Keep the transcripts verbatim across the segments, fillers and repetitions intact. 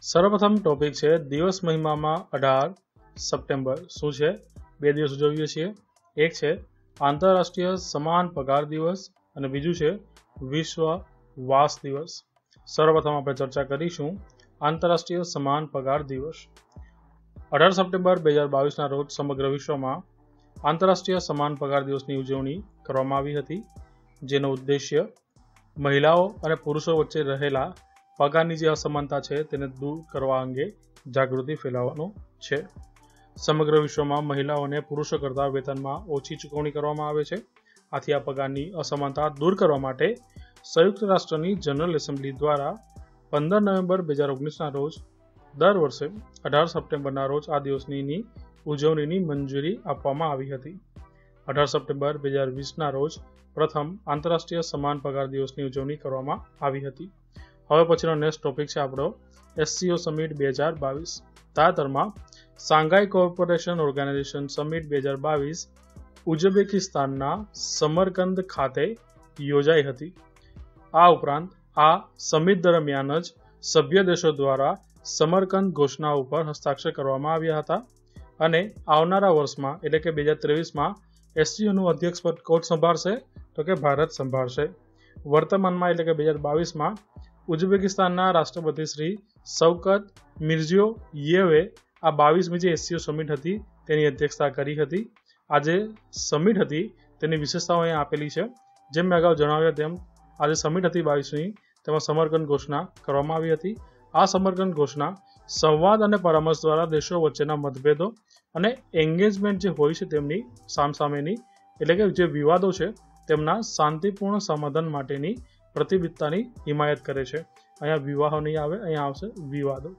સર્વપ્રથમ ટોપિક છે દિવસ મહિમામાં અઢાર સપ્ટેમ્બર શું છે? બે દિવસ ઉજવીએ છીએ. એક છે આંતરરાષ્ટ્રીય સમાન પગાર દિવસ અને બીજું છે વિશ્વ વાસ દિવસ. સર્વપ્રથમ આપણે ચર્ચા કરીશું આંતરરાષ્ટ્રીય સમાન પગાર દિવસ. અઢાર સપ્ટેમ્બર બે હજાર બાવીસના રોજ સમગ્ર વિશ્વમાં આંતરરાષ્ટ્રીય સમાન પગાર દિવસની ઉજવણી કરવામાં આવી હતી, જેનો ઉદ્દેશ્ય મહિલાઓ અને પુરુષો વચ્ચે રહેલા પગારની જે અસમાનતા છે તેને દૂર કરવા અંગે જાગૃતિ ફેલાવવાનો છે. સમગ્ર વિશ્વમાં મહિલાઓને પુરુષો કરતાં વેતનમાં ઓછી ચૂકવણી કરવામાં આવે છે. આથી આ પગારની અસમાનતા દૂર કરવા માટે સંયુક્ત રાષ્ટ્રની જનરલ એસેમ્બલી દ્વારા પંદર નવેમ્બર બે હજાર ઓગણીસના રોજ દર વર્ષે અઢાર સપ્ટેમ્બરના રોજ આ દિવસની ઉજવણીની મંજૂરી આપવામાં આવી હતી. અઢાર સપ્ટેમ્બર બે હજાર વીસના રોજ પ્રથમ આંતરરાષ્ટ્રીય સમાન પગાર દિવસની ઉજવણી કરવામાં આવી હતી. હવે પછીનો નેક્સ્ટ ટોપિક છે આપણો એસસીઓ સમિટ બે હજાર બાવીસ. તાજેતરમાં શાંઘાઈ કોઓપરેશન ઓર્ગેનાઇઝેશન સમિટ બે હજાર બાવીસ ઉઝબેકિસ્તાનના સમરકંદ ખાતે યોજાઈ હતી. આ ઉપરાંત આ સમિટ દરમિયાન જ સભ્ય દેશો દ્વારા સમરકંદ ઘોષણા ઉપર હસ્તાક્ષર કરવામાં આવ્યા હતા અને આવનારા વર્ષમાં એટલે કે બે હજાર ત્રેવીસમાં એસસીઓનું અધ્યક્ષ પદ કોણ સંભાળશે? તો કે ભારત સંભાળશે. વર્તમાનમાં એટલે કે બે હજાર બાવીસમાં ઉઝબેકિસ્તાનના રાષ્ટ્રપતિ શ્રી શૌકત મિર્ઝિયોયેવે આ બાવીસમી જે એસસીઓ સમિટ હતી તેની અધ્યક્ષતા કરી હતી. આ જે સમિટ હતી તેની વિશેષતાઓ અહીંયા આપેલી છે. જેમ મેં અગાઉ જણાવ્યા તેમ આ જે સમિટ હતી બાવીસમી તેમાં સમરકંદ ઘોષણા કરવામાં આવી હતી. આ સમરકંદ ઘોષણા સંવાદ અને પરામર્શ દ્વારા દેશો વચ્ચેના મતભેદો અને એંગેજમેન્ટ જે હોય છે તેમની સામસામેની એટલે કે જે વિવાદો છે તેમના શાંતિપૂર્ણ સમાધાન માટેની પ્રતિબદ્ધતાની હિમાયત કરે છે. અહીંયા વિવાહો નહીં આવે, અહીંયા આવશે વિવાદો.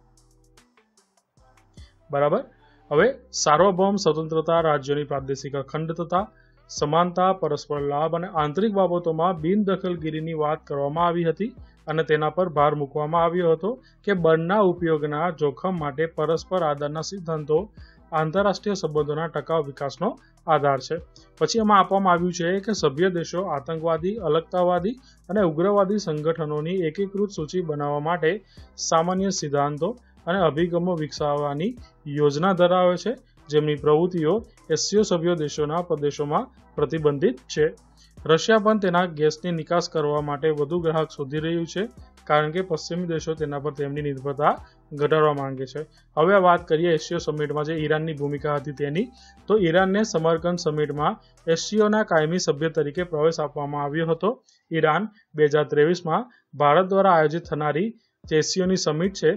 બરાબર. હવે સાર્વભૌમ સ્વતંત્રતા, રાજ્યોની પ્રાદેશિક અખંડતા, સમાનતા, પરસ્પર લાભ અને આંતરિક બાબતોમાં બિનદખલગીરીની વાત કરવામાં આવી હતી અને તેના પર ભાર મૂકવામાં આવ્યો હતો કે બળના ઉપયોગના જોખમ માટે પરસ્પર આદરના સિદ્ધાંતો આંતરરાષ્ટ્રીય સંબંધોના ટકાઉ વિકાસનો આધાર છે. પછી એમાં આપવામાં આવ્યું છે કે સભ્ય દેશો આતંકવાદી, અલગતાવાદી અને ઉગ્રવાદી સંગઠનોની એકીકૃત સૂચિ બનાવવા માટે સામાન્ય સિદ્ધાંતો અને અભિગમો વિકસાવવાની યોજના ધરાવે છે, જેમની પ્રવૃત્તિઓ એસસીઓ સભ્ય દેશોના પ્રદેશોમાં પ્રતિબંધિત છે. રશિયા પણ તેના ગેસની નિકાસ કરવા માટે વધુ ગ્રાહક શોધી રહ્યું છે, કારણ કે પશ્ચિમી દેશો તેના પર તેમની નિર્ભરતા ઘટાડવા માંગે છે. હવે વાત કરીએ એસસીઓ સમિટમાં જે ઈરાનની ભૂમિકા હતી તેની. તો ઈરાનને સમરકંદ સમિટમાં એસસીઓના કાયમી સભ્ય તરીકે પ્રવેશ આપવામાં આવ્યો હતો. ઈરાન બે હજાર ત્રેવીસમાં ભારત દ્વારા આયોજિત થનારી જે એસસીઓની સમિટ છે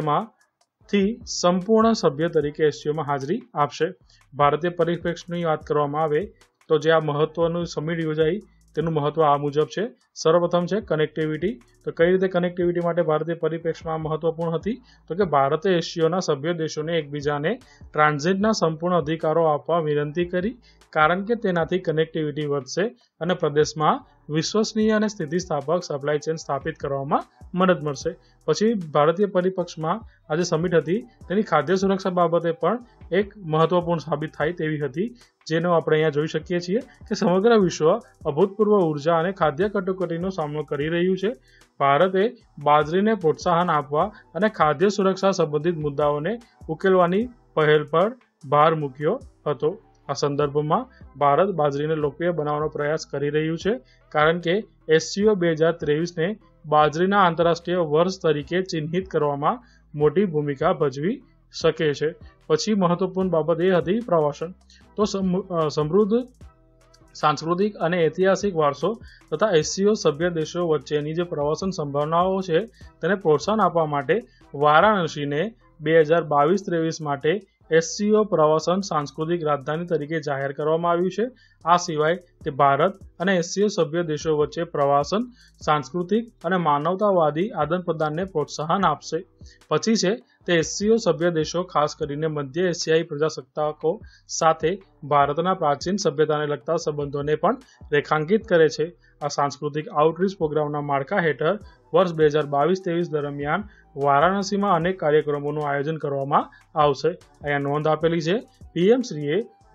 તેમાંથી સંપૂર્ણ સભ્ય તરીકે એસસીઓમાં હાજરી આપશે. ભારતીય પરિપ્રેક્ષની વાત કરવામાં આવે તો જે આ મહત્વનું સમિટ યોજાઈ તેનું મહત્વ આ મુજબ છે. સર્વપ્રથમ છે કનેક્ટિવિટી. તો કઈ રીતે કનેક્ટિવિટી માટે ભારતીય પરિપ્રેક્ષમાં મહત્વપૂર્ણ હતી? તો કે ભારતે એસસીઓના સભ્ય દેશોને એકબીજાને ટ્રાન્ઝિટના સંપૂર્ણ અધિકારો આપવા વિનંતી કરી, કારણ કે તેનાથી કનેક્ટિવિટી વધશે અને પ્રદેશમાં વિશ્વસનીય અને સ્થિતિસ્થાપક સપ્લાય ચેન સ્થાપિત કરવામાં મદદ મળશે. પછી ભારતીય પરિપક્ષમાં આ જે સમિટ હતી તેની ખાદ્ય સુરક્ષા બાબતે પણ એક મહત્વપૂર્ણ સાબિત થાય તેવી હતી, જેનો આપણે અહીંયા જોઈ શકીએ છીએ કે સમગ્ર વિશ્વ અભૂતપૂર્વ ઉર્જા અને ખાદ્ય કટોકટીનો સામનો કરી રહ્યું છે. ભારતે બાજરીને પ્રોત્સાહન આપવા અને ખાદ્ય સુરક્ષા સંબંધિત મુદ્દાઓને ઉકેલવાની પહેલ પર ભાર મૂક્યો હતો. આ સંદર્ભમાં ભારત બાજરીને લોકપ્રિય બનાવવાનો પ્રયાસ કરી રહ્યું છે, કારણ કે એસસીઓ બે હજાર ત્રેવીસને બાજરીના આંતરરાષ્ટ્રીય વર્ષ તરીકે ચિહ્નિત કરવામાં મોટી ભૂમિકા ભજવી શકે છે. પછી મહત્વપૂર્ણ બાબત એ હતી પ્રવાસન. તો સમૃદ્ધ સાંસ્કૃતિક અને ઐતિહાસિક વારસો તથા એસસીઓ સભ્ય દેશો વચ્ચેની જે પ્રવાસન સંભાવનાઓ છે તેને પ્રોત્સાહન આપવા માટે વારાણસીને બે હજાર બાવીસ ત્રેવીસ માટે એસસીઓ પ્રવાસન સાંસ્કૃતિક રાજધાની તરીકે જાહેર કરવામાં આવ્યું છે. આ સિવાય તે ભારત અને એસસીઓ સભ્ય દેશો વચ્ચે પ્રવાસન, સાંસ્કૃતિક અને માનવતાવાદી આદાન પ્રદાનને પ્રોત્સાહન આપશે. પછી છે તે એસસીઓ સભ્ય દેશો ખાસ કરીને મધ્ય એશિયાઈ પ્રજાસત્તાકો સાથે ભારતના પ્રાચીન સભ્યતાને લગતા સંબંધોને પણ રેખાંકિત કરે છે. આ સાંસ્કૃતિક આઉટરીચ પ્રોગ્રામના માળખા હેઠળ વર્ષ બે હજાર બાવીસ ત્રેવીસ દરમિયાન વારાણસીમાં અનેક કાર્યક્રમોનું આયોજન કરવામાં આવશે. અહીંયા નોંધ આપેલી છે. પીએમ શ્રીએ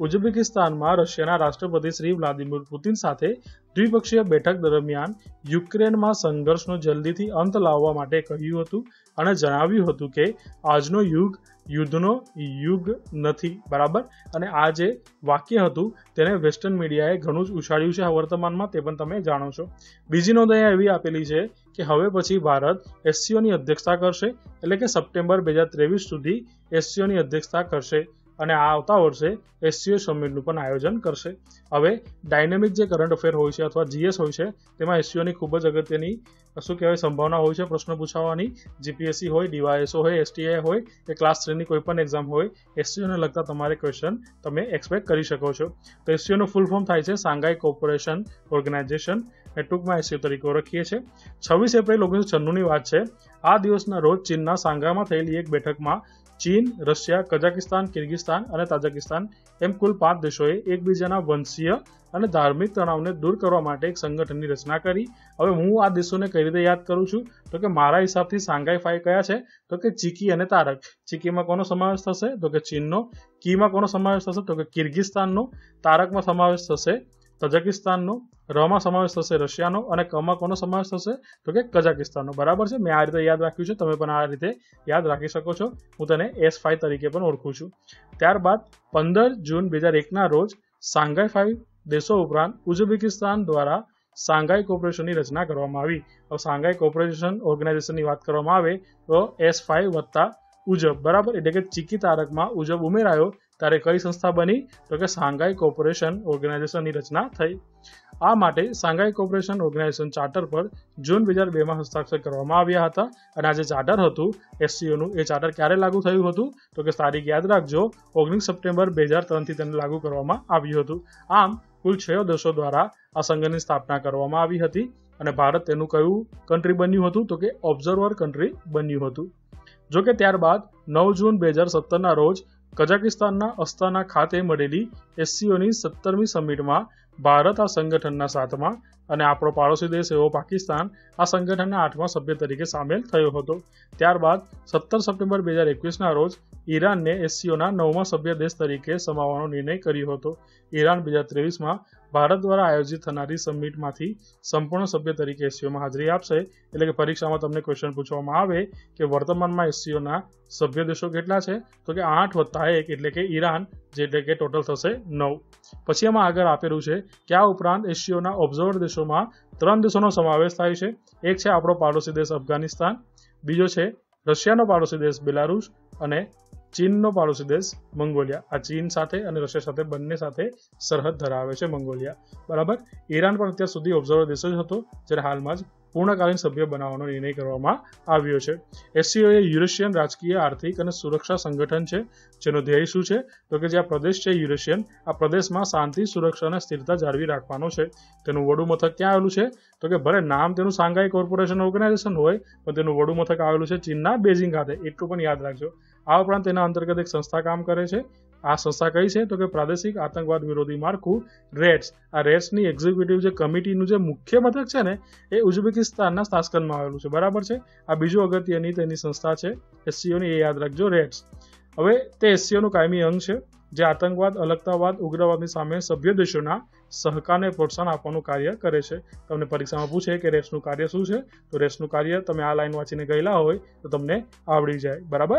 ઉઝબેકિસ્તાનમાં રશિયાના રાષ્ટ્રપતિ શ્રી વ્લાદિમીર પુતિન સાથે દ્વિપક્ષીય બેઠક દરમિયાન યુક્રેનમાં સંઘર્ષનો જલ્દીથી અંત લાવવા માટે કહ્યું હતું અને જણાવ્યું હતું કે આજનો યુગ યુદ્ધનો યુગ નથી. બરાબર. અને આ જે વાક્ય હતું તેને વેસ્ટર્ન મીડિયાએ ઘણું જ ઉછાળ્યું છે વર્તમાનમાં, તે પણ તમે જાણો છો. બીજી નોંધ અહીંયા એવી આપેલી છે કે હવે પછી ભારત એસસીઓની અધ્યક્ષતા કરશે, એટલે કે સપ્ટેમ્બર બે હજાર ત્રેવીસ સુધી એસસીઓની અધ્યક્ષતા કરશે અને આ આવતા વર્ષે એસસીઓ સમિટનું પણ આયોજન કરશે. હવે ડાયનેમિક જે કરંટ અફેર હોય છે અથવા જીએસ હોય છે તેમાં એસસીઓની ખૂબ જ અગત્યની શું કહેવાય સંભાવના હોય છે પ્રશ્ન પૂછાવાની. જીપીએસસી હોય, ડીવાયએસઓ હોય, એસટીઆઈ હોય કે ક્લાસ થ્રીની કોઈ પણ એક્ઝામ હોય, એસસીઓને લગતા તમારે ક્વેશ્ચન તમે એક્સપેક્ટ કરી શકો છો. તો એસસીઓનું ફૂલ ફોર્મ થાય છે શાંઘાઈ કોઓપરેશન ઓર્ગેનાઇઝેશન, એ ટૂંકમાં એસસીઓ તરીકે ઓળખીએ છીએ. છવ્વીસ એપ્રિલ ઓગણીસો છન્નુની વાત છે. આ દિવસના રોજ ચીનના સાંઘાઈમાં થયેલી એક બેઠકમાં ચીન, રશિયા, કઝાકિસ્તાન, કિર્ગિસ્તાન અને તાજિકિસ્તાન એમ કુલ પાંચ દેશોએ એકબીજાના વંશીય અને ધાર્મિક તણાવને દૂર કરવા માટે એક સંગઠનની રચના કરી. હવે હું આ દેશોને કઈ રીતે યાદ કરું છું તો કે મારા હિસાબથી સાંઘાઈ ફાઈવ કયા છે તો કે ચીકી અને તારક. ચીકીમાં કોનો સમાવેશ થશે તો કે ચીનનો, કીમાં કોનો સમાવેશ થશે તો કે કિર્ગિસ્તાનનો, તારકમાં સમાવેશ થશે તજાકિસ્તાનનો, રમાં સમાવેશ થશે રશિયાનો અને કમાં કોનો સમાવેશ થશે તો કે કઝાકિસ્તાનનો. બરાબર છે. મેં આ રીતે યાદ રાખ્યું છે, તમે પણ આ રીતે યાદ રાખી શકો છો. હું તેને એસ ફાઈવ તરીકે પણ ઓળખું છું. ત્યારબાદ પંદર જૂન બે હજાર એકના રોજ સાંઘાઈ ફાઈવ દેશો ઉપરાંત ઉઝબેકિસ્તાન દ્વારા શાંઘાઈ કોઓપરેશનની રચના કરવામાં આવી. હવે શાંઘાઈ કોઓપરેશન ઓર્ગેનાઇઝેશનની વાત કરવામાં આવે તો એસ ફાઈવ વત્તા ઉજબ, બરાબર, એટલે કે ચીકી તારકમાં ઉજબ ઉમેરાયો ત્યારે કઈ સંસ્થા બની તો કે શાંઘાઈ કોઓપરેશન ઓર્ગેનાઇઝેશનની રચના થઈ. આ માટે શાંઘાઈ કોઓપરેશન ઓર્ગેનાઇઝેશન ચાર્ટર પર જૂન બે હજાર બેમાં હસ્તાક્ષર કરવામાં આવ્યા હતા અને આ જે ચાર્ટર હતું એસસીઓનું, એ ચાર્ટર ક્યારે લાગુ થયું હતું તો કે તારીખ યાદ રાખજો, ઓગણીસ સપ્ટેમ્બર બે હજાર ત્રણથી તેને લાગુ કરવામાં આવ્યું હતું. આમ કુલ છ દેશો દ્વારા આ સંઘની સ્થાપના કરવામાં આવી હતી અને ભારત તેનું કયું કન્ટ્રી બન્યું હતું તો કે ઓબ્ઝર્વર કન્ટ્રી બન્યું હતું. જો કે ત્યારબાદ નવ જૂન બે હજાર સત્તરના રોજ કઝાકિસ્તાનના અસ્તાના ખાતે મળેલી એસસીઓની સત્તરમી સમિટમાં ભારત આ સંગઠનના સાતમા અને આપણો પાડોશી દેશ એવો પાકિસ્તાન આ સંગઠનના આઠમા સભ્ય તરીકે સામેલ થયો હતો. ત્યારબાદ સત્તર સપ્ટેમ્બર બે હજાર એકવીસના રોજ ઈરાનને એસસીઓના નવમા સભ્ય દેશ તરીકે સમાવવાનો નિર્ણય કર્યો હતો. ઈરાન બે હજાર ત્રેવીસમાં ભારત દ્વારા આયોજિત થનારી સમિટમાંથી સંપૂર્ણ સભ્ય તરીકે એસસીઓમાં હાજરી આપશે. એટલે કે પરીક્ષામાં તમને ક્વેશ્ચન પૂછવામાં આવે કે વર્તમાનમાં એસસીઓના સભ્ય દેશો કેટલા છે તો કે આઠ વત્તા એક એટલે કે ઈરાન, જે એટલે કે ટોટલ થશે નવ. પછી એમાં આગળ આપેલું છે કે આ ઉપરાંત એસસીઓના ઓબ્ઝર્વર દેશોમાં ત્રણ દેશોનો સમાવેશ થાય છે. એક છે આપણો પાડોશી દેશ અફઘાનિસ્તાન, બીજો છે રશિયાનો પાડોશી દેશ બેલારુસ અને ચીનનો પાડોશી દેશ મંગોલિયા. આ ચીન સાથે અને રશિયા સાથે બંને સાથે સરહદ ધરાવે છે મંગોલિયા. બરાબર. ઈરાન પણ અત્યાર સુધી ઓબ્ઝર્વર દેશ જ હતો, જ્યારે હાલમાં જ પૂર્ણકાલીન સભ્ય બનાવવાનો નિર્ણય કરવામાં આવ્યો છે. એસસીઓ એ યુરેશિયન રાજકીય, આર્થિક અને સુરક્ષા સંગઠન છે જેનો ધ્યેય શું છે તો કે જે આ પ્રદેશ છે યુરેશિયન, આ પ્રદેશમાં શાંતિ, સુરક્ષા અને સ્થિરતા જાળવી રાખવાનો છે. તેનું વડું મથક ક્યાં આવેલું છે તો કે ભલે નામ તેનું શાંઘાઈ કોર્પોરેશન ઓર્ગેનાઇઝેશન હોય પણ તેનું વડું મથક આવેલું છે ચીનના બેઇજિંગ ખાતે, એટલું પણ યાદ રાખજો. આ ઉપરાંત તેના અંતર્ગત એક સંસ્થા કામ કરે છે. આ સંસ્થા કઈ છે તો કે પ્રાદેશિક આતંકવાદ વિરોધી માળખું રેડ્સ. આ રેડ્સની એક્ઝિક્યુટિવ જે કમિટીનું જે મુખ્ય મથક છે ને એ ઉઝબેકિસ્તાનના તાશ્કંદમાં આવેલું છે. બરાબર છે. આ બીજું અગત્યની તેની સંસ્થા છે એસસીઓની, એ યાદ રાખજો, રેડ્સ. હવે તે એસસીઓનું કાયમી અંગ છે જે આતંકવાદ, અલગતાવાદ, ઉગ્રવાદની સામે સભ્ય દેશોના સહકારને પ્રોત્સાહન આપવાનું કાર્ય કરે છે. તમને પરીક્ષામાં પૂછે કે રેડ્સનું કાર્ય શું છે તો રેડ્સનું કાર્ય તમે આ લાઈન વાંચીને ગયેલા હોય તો તમને આવડી જાય. બરાબર.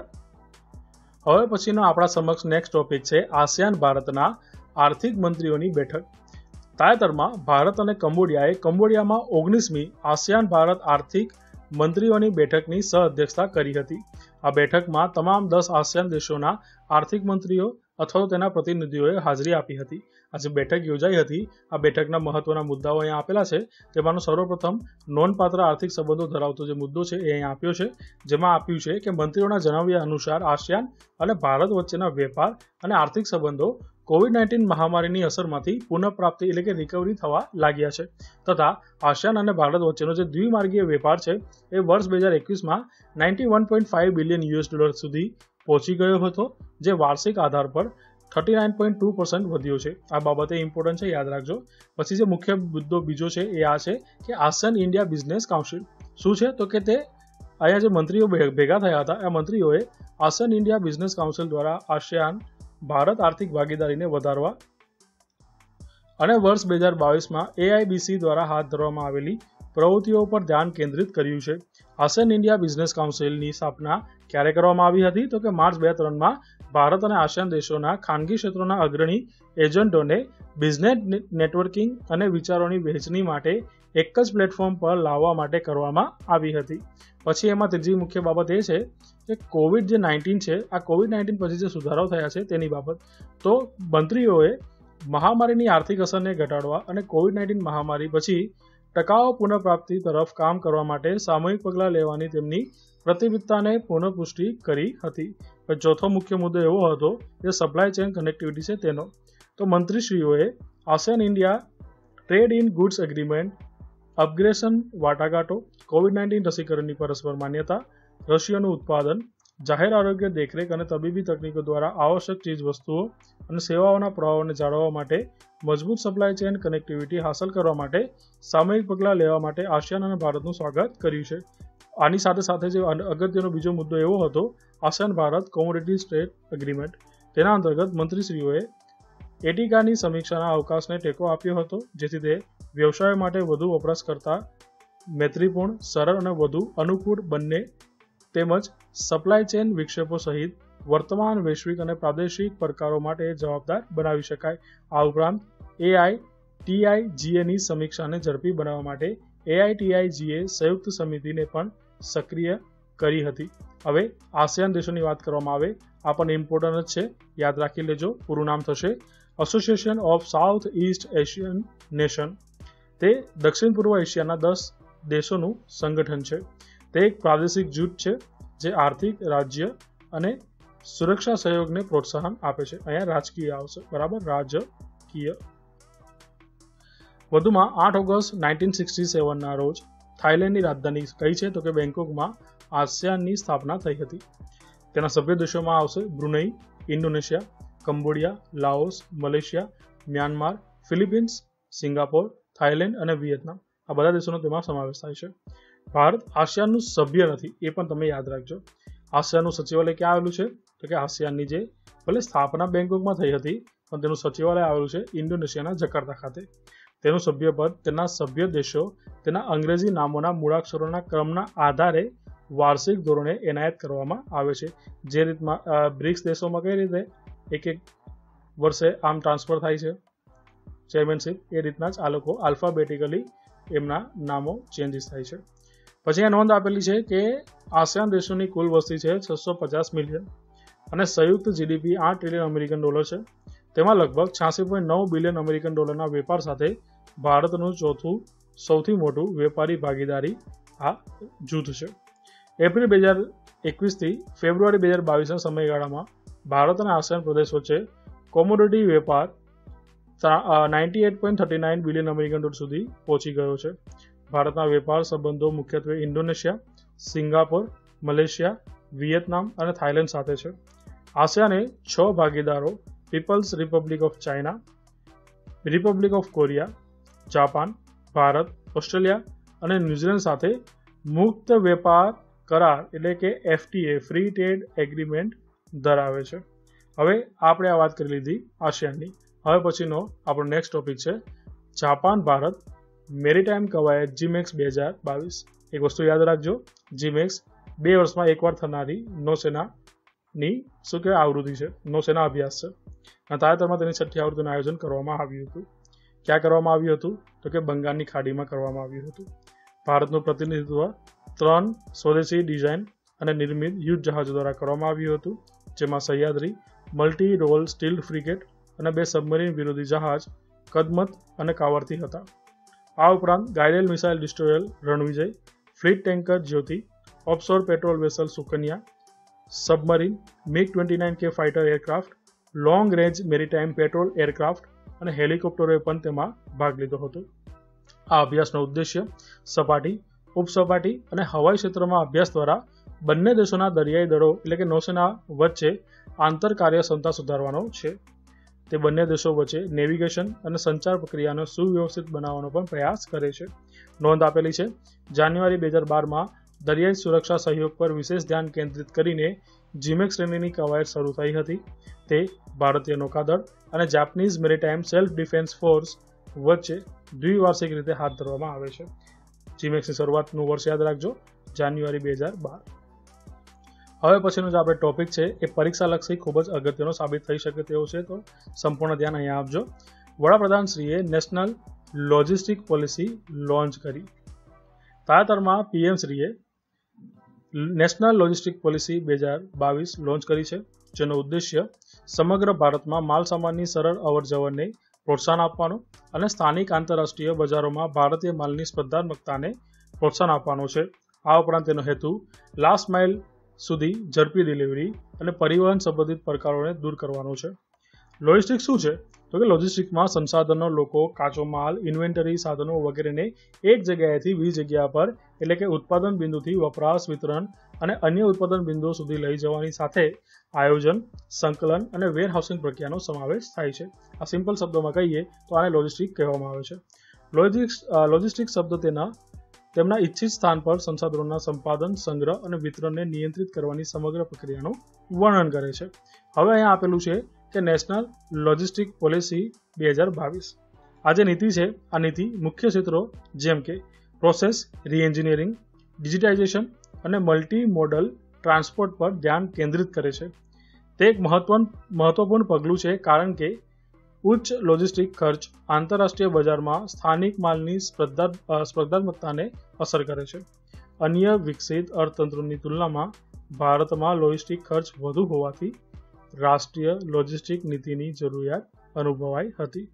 હવે પછીનો આપણા સમક્ષ નેક્સ્ટ ટોપિક છે આસિયાન ભારતના આર્થિક મંત્રીઓની બેઠક. તાજેતરમાં ભારત અને કંબોડિયાએ કંબોડિયામાં ઓગણીસમી આસિયાન ભારત આર્થિક મંત્રીઓની બેઠકની સહ-અધ્યક્ષતા કરી હતી. આ બેઠકમાં તમામ દસ આસિયાન દેશોના આર્થિક મંત્રીઓ અથવા તો તેના પ્રતિનિધિઓએ હાજરી આપી હતી. આ જે બેઠક યોજાઈ હતી આ બેઠકના મહત્વના મુદ્દાઓ અહીંયા આપેલા છે. તેમાંનો સર્વપ્રથમ નોંધપાત્ર આર્થિક સંબંધો ધરાવતો જે મુદ્દો છે એ અહીંયા આપ્યો છે, જેમાં આપ્યું છે કે મંત્રીઓના જણાવ્યા અનુસાર આસિયાન અને ભારત વચ્ચેના વેપાર અને આર્થિક સંબંધો કોવિડ નાઇન્ટીન મહામારીની અસરમાંથી પુનઃપ્રાપ્તિ એટલે કે રિકવરી થવા લાગ્યા છે તથા આસિયાન અને ભારત વચ્ચેનો જે દ્વિમાર્ગીય વેપાર છે એ વર્ષ બે હજાર એકવીસમાં ninety one point five billion US dollar સુધી પહોંચી ગયો હતો, જે વાર્ષિક આધાર પર thirty nine point two percent વધ્યો છે. આ બાબતે ઇમ્પોર્ટન્ટ છે, યાદ રાખજો. પછી જે મુખ્ય મુદ્દો બીજો છે એ આ છે કે આસિયાન ઇન્ડિયા બિઝનેસ કાઉન્સિલ શું છે તો કે તે અહીંયા જે મંત્રીઓ ભેગા થયા હતા આ મંત્રીઓએ આસિયાન ઇન્ડિયા બિઝનેસ કાઉન્સિલ દ્વારા આસિયાન ભારત આર્થિક ભાગીદારીને વધારવા અને વર્ષ બે હજાર બાવીસમાં એઆઈબીસી દ્વારા હાથ ધરવામાં આવેલી પ્રવૃત્તિઓ પર ધ્યાન કેન્દ્રિત કર્યું છે. આસિયાન ઇન્ડિયા બિઝનેસ કાઉન્સિલની સ્થાપના ક્યારે કરવામાં આવી હતી? તો કે માર્ચ બે હજાર ત્રણમાં ભારત અને આસિયાન દેશોના ખાનગી ક્ષેત્રોના અગ્રણી એજન્ટોને બિઝનેસ નેટવર્કિંગ અને વિચારોની વહેંચણી માટે એક જ પ્લેટફોર્મ પર લાવવા માટે કરવામાં આવી હતી. પછી એમાં ત્રીજી મુખ્ય બાબત એ છે કે કોવિડ જે નાઇન્ટીન છે, આ કોવિડ નાઇન્ટીન પછી જે સુધારાઓ થયા છે તેની બાબત. તો મંત્રીઓએ મહામારીની આર્થિક અસરને ઘટાડવા અને કોવિડ નાઇન્ટીન મહામારી પછી ટકાઉ પુનઃપ્રાપ્તિ તરફ કામ કરવા માટે સામૂહિક પગલાં લેવાની તેમની પ્રતિબદ્ધતાને પુનઃપુષ્ટિ કરી હતી. ચોથો મુખ્ય મુદ્દો એવો હતો કે સપ્લાય ચેન કનેક્ટિવિટી છે તેનો. તો મંત્રીશ્રીઓએ ASEAN India trade in goods agreement, upgradation વાટાઘાટો, કોવિડ નાઇન્ટીન રસીકરણની પરસ્પર માન્યતા, રસીઓનું ઉત્પાદન, જાહેર આરોગ્ય દેખરેખ અને તબીબી તકનીકો દ્વારા આવશ્યક ચીજ વસ્તુઓ અને સેવાઓના પ્રવાહોને જાળવવા માટે મજબૂત સપ્લાય ચેન કનેક્ટિવિટી હાંસલ કરવા માટે સામૂહિક પગલાં લેવા માટે આસિયાન અને ભારતનું સ્વાગત કર્યું છે. આની સાથે સાથે જે અગત્યનો બીજો મુદ્દો એવો હતો ASEAN Bharat commodity trade agreement. તેના અંતર્ગત મંત્રીશ્રીઓએ એટીકાની સમીક્ષાના અવકાશને ટેકો આપ્યો હતો, જેથી તે વ્યવસાયો માટે વધુ વપરાશકર્તા મૈત્રીપૂર્ણ, સરળ અને વધુ અનુકૂળ બંને તેમજ સપ્લાય ચેન વિક્ષેપો સહિત વર્તમાન વૈશ્વિક અને પ્રાદેશિક પડકારો માટે જવાબદાર બનાવી શકાય. આ ઉપરાંત એઆઈટીઆઈજીએની સમીક્ષાને ઝડપી બનાવવા માટે એઆઈટીઆઈજીએ સંયુક્ત સમિતિને પણ સક્રિય કરી હતી. હવે આસિયાન દેશોની વાત કરવામાં આવે, આ પણ ઇમ્પોર્ટન્ટ જ છે, યાદ રાખી લેજો. પૂરું નામ થશે association of South East Asian nation. તે દક્ષિણ પૂર્વ એશિયાના દસ દેશોનું સંગઠન છે. તે એક પ્રાદેશિક જૂથ છે જે આર્થિક, રાજ્ય અને સુરક્ષા સહયોગને પ્રોત્સાહન આપે છે. અહીંયા રાજકીય આવશે, બરાબર, રાજકીય. વધુમાં આઠ ઓગસ્ટ નાઇન્ટીન સિક્સટી સેવનના રોજ થાઇલેન્ડની રાજધાની કઈ છે? તો કે બેંકોકમાં આસિયાનની સ્થાપના થઈ હતી. તેના સભ્ય દેશોમાં આવશે Brunei, Indonesia, Cambodia, Laos, Malaysia, Myanmar, Philippines, Singapore, Thailand અને વિયેતનામ. આ બધા દેશોનો તેમાં સમાવેશ થાય છે. ભારત આસિયાનનું સભ્ય નથી, એ પણ તમે યાદ રાખજો. આસિયાનનું સચિવાલય ક્યાં આવેલું છે? તો કે આસિયાનની જે ભલે સ્થાપના બેંકોકમાં થઈ હતી, પણ તેનું સચિવાલય આવેલું છે ઇન્ડોનેશિયાના જકાર્તા ખાતે. તેનું સભ્યપદ તેના સભ્ય દેશો તેના અંગ્રેજી નામોના મૂળાક્ષરોના ક્રમના આધારે વાર્ષિક ધોરણે એનાયત કરવામાં આવે છે. જે રીતમાં બ્રિક્સ દેશોમાં કઈ રીતે એક એક વર્ષે આમ ટ્રાન્સફર થાય છે ચેરમેનશીપ, એ રીતના જ આ લોકો આલ્ફાબેટિકલી એમના નામો ચેન્જીસ થાય છે. પછી આ નોંધ આપેલી છે કે આસિયાન દેશોની કુલ વસ્તી છે છસો પચાસ મિલિયન અને સંયુક્ત જીડીપી આઠ ટ્રિલિયન અમેરિકન ડોલર છે. તેમાં લગભગ છ્યાસી પોઈન્ટ નવ બિલિયન અમેરિકન ડોલરના વેપાર સાથે ભારતનું ચોથું સૌથી મોટું વેપારી ભાગીદારી આ જૂથ છે. એપ્રિલ બે હજાર એકવીસથી ફેબ્રુઆરી બે હજાર બાવીસના સમયગાળામાં ભારત અને આસિયાન પ્રદેશ વચ્ચે કોમોડિટી વેપાર ninety eight point thirty nine billion American dollar સુધી પહોંચી ગયો છે. ભારતના વેપાર સંબંધો મુખ્યત્વે ઇન્ડોનેશિયા, સિંગાપોર, મલેશિયા, વિયેતનામ અને થાઇલેન્ડ સાથે છે. આસિયાને છ ભાગીદારો People's Republic of China, Republic of Korea, Japan, Bharat, Australia અને ન્યૂઝીલેન્ડ સાથે મુક્ત વેપાર કરાર એટલે કે એફટીએ ફ્રી ટ્રેડ એગ્રીમેન્ટ ધરાવે છે. હવે આપણે આ વાત કરી લીધી આસિયાનની. હવે પછીનો આપણો નેક્સ્ટ ટોપિક છે જાપાન ભારત મેરીટાઈમ કવાયત જીમેક્સ બે હજાર બાવીસ. એક વસ્તુ યાદ રાખજો, જીમેક્સ બે વર્ષમાં એકવાર થનારી નૌસેનાની શું કહેવાય આવૃત્તિ છે, નૌસેના અભ્યાસ છે. અને તાજેતરમાં તેની છઠ્ઠી આવૃત્તિનું આયોજન કરવામાં આવ્યું હતું. ક્યાં કરવામાં આવ્યું હતું? તો કે બંગાળની ખાડીમાં કરવામાં આવ્યું હતું. ભારતનું પ્રતિનિધિત્વ ત્રણ સ્વદેશી ડિઝાઇન અને નિર્મિત યુદ્ધ જહાજો દ્વારા કરવામાં આવ્યું હતું, જેમાં Sahyadri, multi role steel frigate અને બે સબમરીન વિરોધી જહાજ કદમત અને કાવરથી હતા. આ ઉપરાંત guided missile destroyer Ranvijay, fleet tanker Jyoti, offshore patrol vessel Sukanya, submarine, MiG twenty nine K fighter aircraft, long range maritime patrol aircraft અને હેલિકોપ્ટરોએ પણ તેમાં ભાગ લીધો હતો. આ અભ્યાસનો ઉદ્દેશ્ય સપાટી, ઉપસપાટી અને હવાઈ ક્ષેત્રમાં અભ્યાસ દ્વારા બંને દેશોના દરિયાઈ દળો એટલે કે નૌસેના વચ્ચે આંતર કાર્યક્ષમતા સુધારવાનો છે. તે બંને દેશો વચ્ચે નેવિગેશન અને સંચાર પ્રક્રિયાને સુવ્યવસ્થિત બનાવવાનો પણ પ્રયાસ કરે છે. નોંધ આપેલી છે જાન્યુઆરી બે હજાર બારમાં દરિયાઈ સુરક્ષા સહયોગ પર વિશેષ ધ્યાન કેન્દ્રિત કરીને જીમેક્સ શ્રેણીની કવાયત શરૂ થઈ હતી તે ભારતીય નૌકાદળ અને Japanese maritime self defence force વચ્ચે દ્વિવાર્ષિક રીતે હાથ ધરવામાં આવે છે. જીમેક્સની શરૂઆતનું વર્ષ યાદ રાખજો, જાન્યુઆરી બે હજાર બાર. હવે પછીનો જે આપણે ટોપિક છે એ પરીક્ષાલક્ષી ખૂબ જ અગત્યનો સાબિત થઈ શકે તેવો છે, તો સંપૂર્ણ ધ્યાન અહીંયા આપજો. વડાપ્રધાનશ્રીએ નેશનલ લોજિસ્ટિક પોલિસી લોન્ચ કરી. તાજેતરમાં પીએમશ્રીએ નેશનલ લોજિસ્ટિક પોલિસી બે હજાર બાવીસ લોન્ચ કરી છે, જેનો ઉદ્દેશ્ય સમગ્ર ભારતમાં માલસામાનની સરળ અવરજવરને પ્રોત્સાહન આપવાનો અને સ્થાનિક આંતરરાષ્ટ્રીય બજારોમાં ભારતીય માલની સ્પર્ધાત્મકતાને પ્રોત્સાહન આપવાનો છે. આ ઉપરાંત તેનો હેતુ લાસ્ટ માઇલ સુધી ઝડપી ડિલિવરી અને પરિવહન સંબંધિત પડકારોને દૂર કરવાનો છે. લોજિસ્ટિક્સ શું છે? તો કે લોજિસ્ટિક્સમાં સંસાધનો, લોકો, કાચો માલ, ઇન્વેન્ટરી, સાધનો વગેરેને એક જગ્યાએથી બીજી જગ્યા પર એટલે કે ઉત્પાદન બિંદુથી વપરાશ, વિતરણ અને અન્ય ઉત્પાદન બિંદુઓ સુધી લઈ જવાની સાથે આયોજન, સંકલન અને વેરહાઉસિંગ પ્રક્રિયાનો સમાવેશ થાય છે. આ સિમ્પલ શબ્દોમાં કહીએ તો આને લોજિસ્ટિક કહેવામાં આવે છે. લોજિસ્ટિક્સ લોજિસ્ટિક શબ્દ તેના તેમના ઇચ્છિત સ્થાન પર સંસાધનોના સંપાદન, સંગ્રહ અને વિતરણને નિયંત્રિત કરવાની સમગ્ર પ્રક્રિયાનું વર્ણન કરે છે. હવે અહીંયા આપેલું છે કે નેશનલ લોજિસ્ટિક પોલિસી બે હજાર બાવીસ. આ જે નીતિ છે, આ નીતિ મુખ્ય ક્ષેત્રો જેમ કે પ્રોસેસ રીએન્જિનિયરિંગ, ડિજિટાઇઝેશન અને મલ્ટી મોડલ ટ્રાન્સપોર્ટ પર ધ્યાન કેન્દ્રિત કરે છે. તે એક મહત્વપૂર્ણ મહત્વપૂર્ણ પગલું છે, કારણ કે ઉચ્ચ લોજિસ્ટિક ખર્ચ આંતરરાષ્ટ્રીય બજારમાં સ્થાનિક માલની સ્પર્ધા સ્પર્ધાત્મકતાને અસર કરે છે. અન્ય વિકસિત અર્થતંત્રોની તુલનામાં ભારતમાં લોજિસ્ટિક ખર્ચ વધુ હોવાથી રાષ્ટ્રીય લોજિસ્ટિક નીતિની જરૂરિયાત અનુભવાઈ હતી.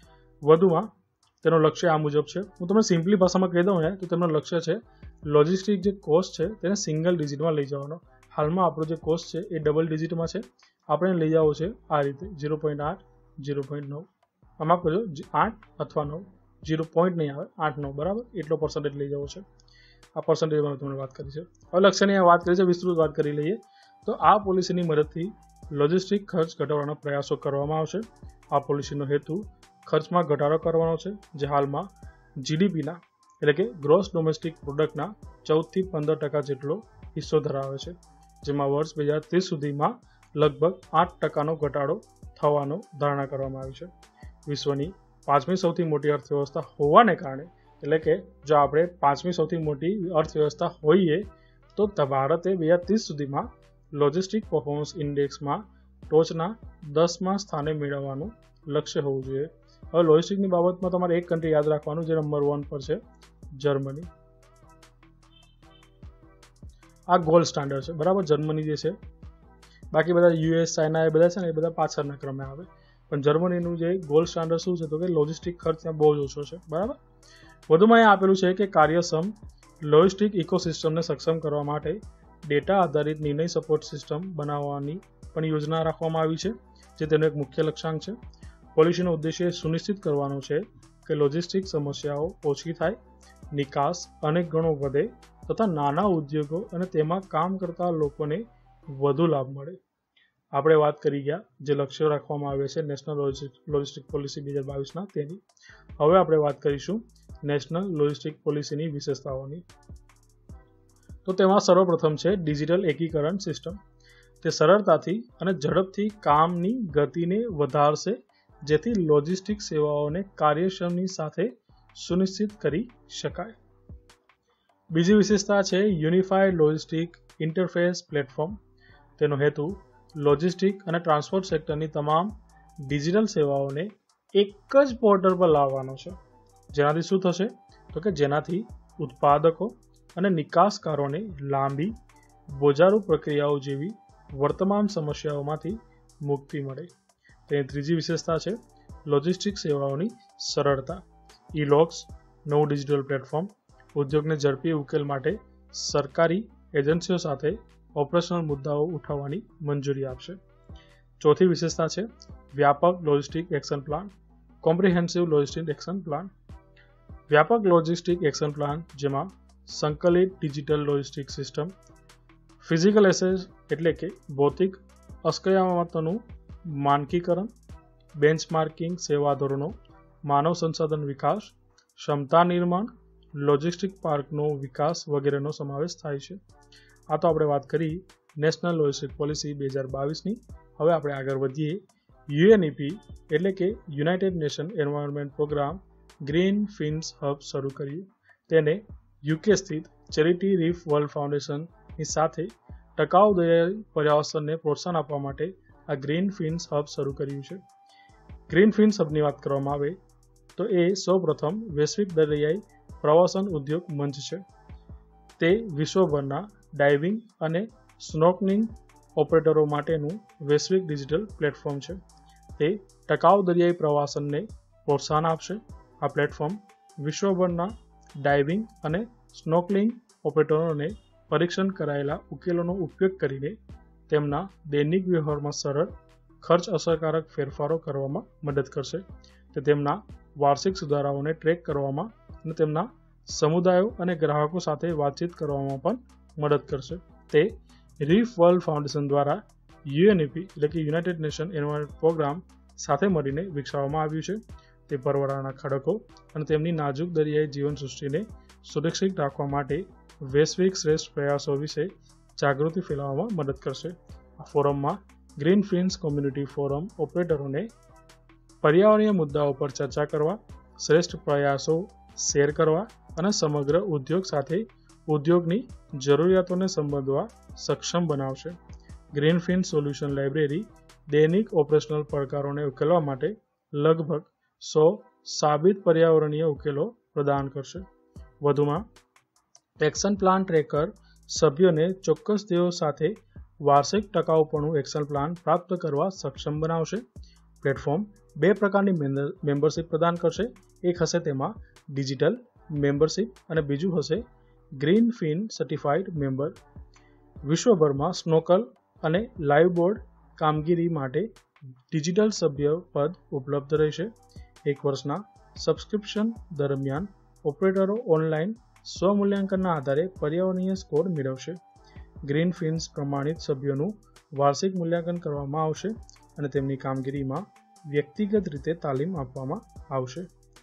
વધુમાં તેનું લક્ષ્ય આ મુજબ છે. હું તમને સિમ્પલી ભાષામાં કહી દઉં ને તો તેમનું લક્ષ્ય છે લોજિસ્ટિક જે કોસ્ટ છે તેને સિંગલ ડિજિટમાં લઈ જવાનો. હાલમાં આપણો જે કોસ્ટ છે એ ડબલ ડિજિટમાં છે, આપણે લઈ જવો છે આ રીતે ઝીરો પોઈન્ટ આઠ, ઝીરો પોઈન્ટ નવ, આમ આપ કરજો આઠ અથવા નવ, ઝીરો પોઈન્ટ નહીં આવે, આઠ નવ બરાબર એટલો પર્સન્ટેજ લઈ જવો છે. આ પર્સન્ટેજમાં તમને વાત કરી છે. હવે લક્ષ્યની વાત કરી છે, વિસ્તૃત વાત કરી લઈએ તો આ પોલિસીની મદદથી લોજિસ્ટિક ખર્ચ ઘટાડવાના પ્રયાસો કરવામાં આવશે. આ પોલિસીનો હેતુ ખર્ચમાં ઘટાડો કરવાનો છે, જે હાલમાં જીડીપીના એટલે કે ગ્રોસ ડોમેસ્ટિક પ્રોડક્ટના ચૌદથી પંદર ટકા જેટલો હિસ્સો ધરાવે છે, જેમાં વર્ષ બે હજાર ત્રીસ સુધીમાં લગભગ આઠ ટકાનો ઘટાડો થવાનો ધારણા કરવામાં આવી છે. વિશ્વની પાંચમી સૌથી મોટી અર્થવ્યવસ્થા હોવાને કારણે એટલે કે જો આપણે પાંચમી સૌથી મોટી અર્થવ્યવસ્થા હોઈએ તો ભારતે બે હજાર ત્રીસ સુધીમાં લોજિસ્ટિક પરફોર્મન્સ ઇન્ડેક્સમાં ટોચના દસમા સ્થાને મેળવવાનું લક્ષ્ય હોવું જોઈએ. હવે લોજિસ્ટિકની બાબતમાં તમારે એક કન્ટ્રી યાદ રાખવાનું જે નંબર વન પર છે, જર્મની. આ ગોલ્ડ સ્ટાન્ડર્ડ છે બરાબર, જર્મની જે છે. બાકી બધા યુએસ, ચાઇના એ બધા છે ને એ બધા પાછળના ક્રમે આવે, પણ જર્મનીનું જે ગોલ્ડ સ્ટાન્ડર્ડ શું છે તો કે લોજિસ્ટિક ખર્ચ ત્યાં બહુ જ ઓછો છે બરાબર. વધુમાં અહીંયા આપેલું છે કે કાર્યક્ષમ લોજિસ્ટિક ઇકોસિસ્ટમને સક્ષમ કરવા માટે ડેટા આધારિત નિર્ણય સપોર્ટ સિસ્ટમ બનાવવાની પણ યોજના રાખવામાં આવી છે, જે તેનો એક મુખ્ય લક્ષ્યાંક છે. પોલિસીનો ઉદ્દેશ્ય સુનિશ્ચિત કરવાનો છે કે લોજિસ્ટિક સમસ્યાઓ ઓછી થાય, નિકાસ અનેક ગણો વધે તથા નાના ઉદ્યોગો અને તેમાં કામ કરતા લોકોને વધુ લાભ મળે. આપણે વાત કરી ગયા જે લક્ષ્યો રાખવામાં આવે છે નેશનલ લોજિસ્ટિક પોલિસી બે હજાર બાવીસના તેની. હવે આપણે વાત કરીશું નેશનલ લોજિસ્ટિક પોલિસીની વિશેષતાઓની. તો તેમાં સર્વપ્રથમ છે ડિજિટલ એકીકરણ સિસ્ટમ. તે સરળતાથી અને ઝડપથી કામની ગતિને વધારશે, જેથી લોજિસ્ટિક સેવાઓને કાર્યક્ષમની સાથે સુનિશ્ચિત કરી શકાય. બીજી વિશેષતા છે યુનિફાઈડ લોજિસ્ટિક ઇન્ટરફેસ પ્લેટફોર્મ. તેનો હેતુ લોજિસ્ટિક અને ટ્રાન્સપોર્ટ સેક્ટરની તમામ ડિજિટલ સેવાઓને એક જ પોર્ટલ પર લાવવાનો છે. જેનાથી શું થશે તો કે જેનાથી ઉત્પાદકો અને નિકાસકારોને લાંબી બોજારૂ પ્રક્રિયાઓ જેવી વર્તમાન સમસ્યાઓમાંથી મુક્તિ મળે. તેની ત્રીજી વિશેષતા છે લોજિસ્ટિક સેવાઓની સરળતા. ઈ-લોક્સ નવું ડિજિટલ પ્લેટફોર્મ ઉદ્યોગને ઝડપી ઉકેલ માટે સરકારી એજન્સીઓ સાથે ઓપરેશનલ મુદ્દાઓ ઉઠાવવાની મંજૂરી આપશે. ચોથી વિશેષતા છે વ્યાપક logistic action plan, comprehensive logistic action plan. વ્યાપક લોજિસ્ટિક એક્શન પ્લાન જેમાં સંકલિત digital logistic system, physical access એટલે કે ભૌતિક અસ્કયામતોનું માનકીકરણ, બેન્ચમાર્કિંગ સેવા ધોરણો, માનવ સંસાધન વિકાસ, ક્ષમતા નિર્માણ, લોજિસ્ટિક પાર્કનો વિકાસ વગેરેનો સમાવેશ થાય છે. આ તો આપણે વાત કરી નેશનલ લોજિસ્ટિક પોલિસી બે હજાર બાવીસની. હવે આપણે આગળ વધીએ. યુએનઈપી એટલે કે United Nation environment programme green fins hub શરૂ કર્યું. તેને યુકે સ્થિત ચેરિટી રીફ વર્લ્ડ ફાઉન્ડેશનની સાથે ટકાઉ દરિયાઈ પર્યાવરણને પ્રોત્સાહન આપવા માટે આ ગ્રીન ફિન્સ હબ શરૂ કર્યું છે. ગ્રીન ફિન્સ હબની વાત કરવામાં આવે તો એ સૌપ્રથમ વૈશ્વિક દરિયાઈ પ્રવાસન ઉદ્યોગ મંચ છે. તે વિશ્વભરના ડાઇવિંગ અને સ્નોર્કલિંગ ઓપરેટરો માટેનું વૈશ્વિક ડિજિટલ પ્લેટફોર્મ છે. તે ટકાઉ દરિયાઈ પ્રવાસનને પ્રોત્સાહન આપશે. આ પ્લેટફોર્મ વિશ્વભરના ડાઇવિંગ અને સ્નોર્કલિંગ ઓપરેટરોને પરીક્ષણ કરાયેલા ઉકેલોનો ઉપયોગ કરીને તેમના દૈનિક વ્યવહારમાં સરળ, ખર્ચ અસરકારક ફેરફારો કરવામાં મદદ કરશે. તે તેમના વાર્ષિક સુધારાઓને ટ્રેક કરવામાં અને તેમના સમુદાયો અને ગ્રાહકો સાથે વાતચીત કરવામાં પણ મદદ કરશે. તે રીફ વર્લ્ડ ફાઉન્ડેશન દ્વારા યુએનઈપી એટલે કે યુનાઇટેડ નેશન એન્વાયરમેન્ટ પ્રોગ્રામ સાથે મળીને વિકસાવવામાં આવ્યું છે. તે પરવડાના ખડકો અને તેમની નાજુક દરિયાઈ જીવનસૃષ્ટિને સુરક્ષિત રાખવા માટે વૈશ્વિક શ્રેષ્ઠ પ્રયાસો વિશે જાગૃતિ ફેલાવવામાં મદદ કરશે. આ ફોરમમાં ગ્રીન ફિન્સ કોમ્યુનિટી ફોરમ ઓપરેટરોને પર્યાવરણીય મુદ્દાઓ પર ચર્ચા કરવા, શ્રેષ્ઠ પ્રયાસો શેર કરવા અને સમગ્ર ઉદ્યોગ સાથે ઉદ્યોગની જરૂરિયાતોને સંબોધવા સક્ષમ બનાવશે. ગ્રીન ફિન્સ સોલ્યુશન લાઇબ્રેરી દૈનિક ઓપરેશનલ પડકારોને ઉકેલવા માટે લગભગ સો સાબિત પર્યાવરણીય ઉકેલો પ્રદાન કરશે. વધુમાં, એક્શન પ્લાન ટ્રેકર સભ્યોને ચોક્કસ ધ્યેયો સાથે વાર્ષિક ટકાઉપણું એક્શન પ્લાન પ્રાપ્ત કરવા સક્ષમ બનાવશે. પ્લેટફોર્મ બે પ્રકારની મેમ્બરશિપ પ્રદાન કરશે. એક હશે તેમાં ડિજિટલ મેમ્બરશિપ અને બીજું હશે ગ્રીન ફિન સર્ટિફાઈડ મેમ્બર. વિશ્વભરમાં સ્નોકલ અને લાઇવબોર્ડ કામગીરી માટે ડિજિટલ સભ્ય પદ ઉપલબ્ધ રહેશે. એક વર્ષના સબસ્ક્રિપ્શન દરમિયાન ઓપરેટરો ઓનલાઈન સ્વમૂલ્યાંકનના આધારે પર્યાવરણીય સ્કોર મેળવશે. ગ્રીન ફિન્સ પ્રમાણિત સભ્યોનું વાર્ષિક મૂલ્યાંકન કરવામાં આવશે અને તેમની કામગીરીમાં વ્યક્તિગત રીતે તાલીમ આપવામાં આવશે.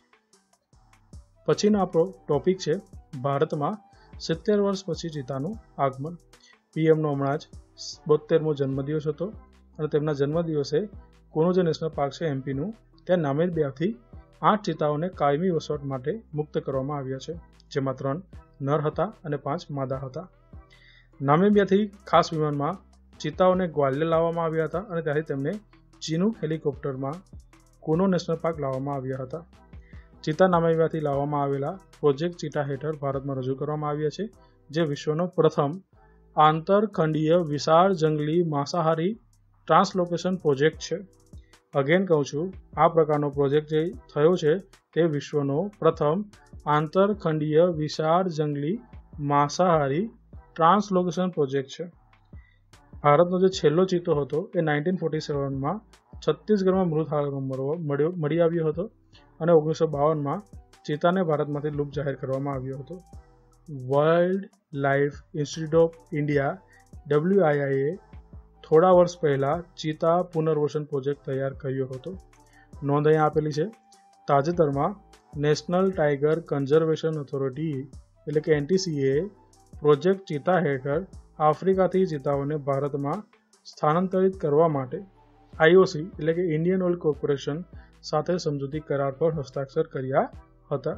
પછીનો આપણો ટોપિક છે ભારતમાં સિત્તેર વર્ષ પછી ચિત્તાનું આગમન. પીએમનો હમણાં જ બોતેરમો જન્મદિવસ હતો અને તેમના જન્મદિવસે કોનોજે નેશનલ પાર્ક છે એમપીનું, ત્યાં નામેબિયાથી આઠ ચિત્તાઓને કાયમી વસવાટ માટે મુક્ત કરવામાં આવ્યા છે, જેમાં ત્રણ નર હતા અને પાંચ માદા હતા. નામેબિયાથી ખાસ વિમાનમાં ચિત્તાઓને ગ્વાલિયર લાવવામાં આવ્યા હતા અને ત્યાંથી તેમને ચીનુક હેલિકોપ્ટરમાં કોનો નેશનલ પાર્ક લાવવામાં આવ્યા હતા. ચિત્તા નામેબિયાથી લાવવામાં આવેલા પ્રોજેક્ટ ચિત્તા હેઠળ ભારતમાં રજૂ કરવામાં આવ્યા છે, જે વિશ્વનો પ્રથમ આંતરખંડીય વિશાળ જંગલી માંસાહારી ટ્રાન્સલોકેશન પ્રોજેક્ટ છે. અગેન કહું છું, આ પ્રકારનો પ્રોજેક્ટ જે થયો છે તે વિશ્વનો પ્રથમ આંતરખંડીય વિશાળ જંગલી માંસાહારી ટ્રાન્સલોકેશન પ્રોજેક્ટ છે. ભારતનો જે છેલ્લો ચિત્તો હતો એ નાઇન્ટીન ફોર્ટી સેવનમાં છત્તીસગઢમાં મૃત હાલતમાં મળ્યો મળી આવ્યો હતો અને ઓગણીસો બાવનમાં ચિત્તાને ભારતમાંથી લુપ્ત જાહેર કરવામાં આવ્યો હતો. World life institute of India ડબલ્યુઆઈઆઈએ થોડા વર્ષ પહેલાં ચિત્તા પુનર્વસન પ્રોજેક્ટ તૈયાર કર્યો હતો. નોંધ અહીંયા આપેલી છે. તાજેતરમાં નેશનલ ટાઈગર કન્ઝર્વેશન ઓથોરિટી એટલે કે એનટીસીએ પ્રોજેક્ટ ચિત્તા હેઠળ આફ્રિકાથી ચિત્તાઓને ભારતમાં સ્થાનાંતરિત કરવા માટે આઈઓસી એટલે કે ઇન્ડિયન ઓઇલ કોર્પોરેશન સાથે સમજૂતી કરાર પર હસ્તાક્ષર કર્યા હતા.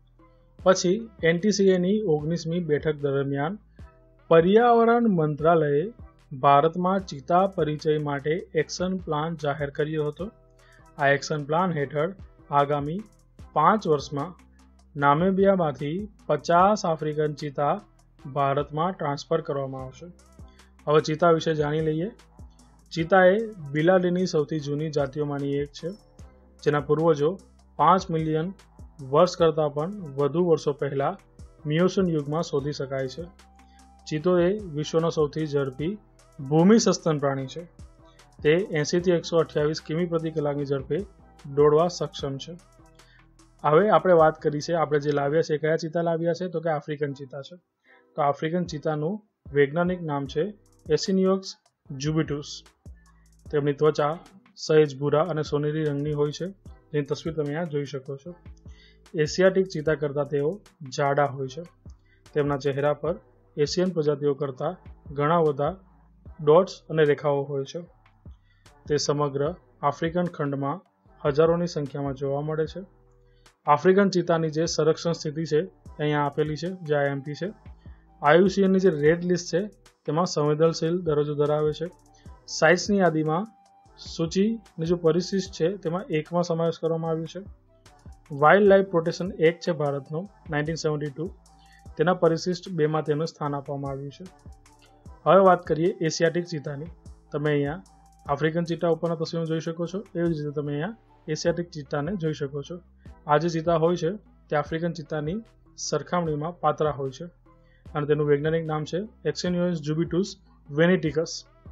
પછી એનટીસીએની ઓગણીસમી બેઠક દરમિયાન પર્યાવરણ મંત્રાલયે ભારતમાં ચિત્તા પરિચય માટે એક્શન પ્લાન જાહેર કર્યો હતો. આ એક્શન પ્લાન હેઠળ આગામી પાંચ વર્ષમાં નામેબિયામાંથી પચાસ આફ્રિકન ચિત્તા ભારતમાં ટ્રાન્સફર કરવામાં આવશે. હવે ચિત્તા વિશે જાણી લઈએ. ચિત્તા એ બિલાડીની સૌથી જૂની જાતિઓમાંની એક છે, જેના પૂર્વજો પાંચ મિલિયન વર્ષ કરતાં પણ વધુ વર્ષો પહેલાં મિયોસન યુગમાં શોધી શકાય છે. ચિત્તો એ વિશ્વનો સૌથી ઝડપી ભૂમિ સસ્તન પ્રાણી છે. તે એંસીથી એકસો અઠ્યાવીસ કિમી પ્રતિ કલાકની ઝડપે દોડવા સક્ષમ છે. હવે આપણે વાત કરી છે આપણે જે લાવ્યા છે કયા ચિત્તા લાવ્યા છે તો કે આફ્રિકન ચિત્તા છે. તો આફ્રિકન ચિત્તાનું વૈજ્ઞાનિક નામ છે એસિનિયોક્સ જુબિટુસ. તેમની ત્વચા સહેજ ભૂરા અને સોનેરી રંગની હોય છે, જેની તસવીર તમે અહીંયા જોઈ શકો છો. એશિયાટિક ચિત્તા કરતાં તેઓ જાડા હોય છે. તેમના ચહેરા પર એશિયન પ્રજાતિઓ કરતાં ઘણા બધા ડોટ્સ અને રેખાઓ હોય છે. તે સમગ્ર આફ્રિકન ખંડમાં હજારોની સંખ્યામાં જોવા મળે છે. આફ્રિકન ચિત્તાની જે સંરક્ષણ સ્થિતિ છે અહીંયા આપેલી છે, જે આઈએમપી છે. આઈયુસીએનની જે રેડ લિસ્ટ છે તેમાં સંવેદનશીલ દરજ્જો ધરાવે છે. સાઇટ્સની યાદીમાં સૂચિની જો પરિશિષ્ટ છે તેમાં એકમાં સમાવેશ કરવામાં આવ્યો છે. વાઇલ્ડ લાઇફ પ્રોટેક્શન એક્ટ છે ભારતનો નાઇન્ટીન સેવન્ટી ટુ, તેના પરિશિષ્ટ બેમાં તેનું સ્થાન આપવામાં આવ્યું છે. હવે વાત કરીએ એશિયાટિક ચિત્તાની. તમે અહીંયા આફ્રિકન ચિત્તા ઉપરના તસવીરો જોઈ શકો છો, એવી જ રીતે તમે અહીંયા એશિયાટિક ચિત્તાને જોઈ શકો છો. આ જે ચિત્તા હોય છે તે આફ્રિકન ચિત્તાની સરખામણીમાં પાતળા હોય છે અને તેનું વૈજ્ઞાનિક નામ છે એક્સેનિયોસ જુબિટુસ વેનેટિકસ.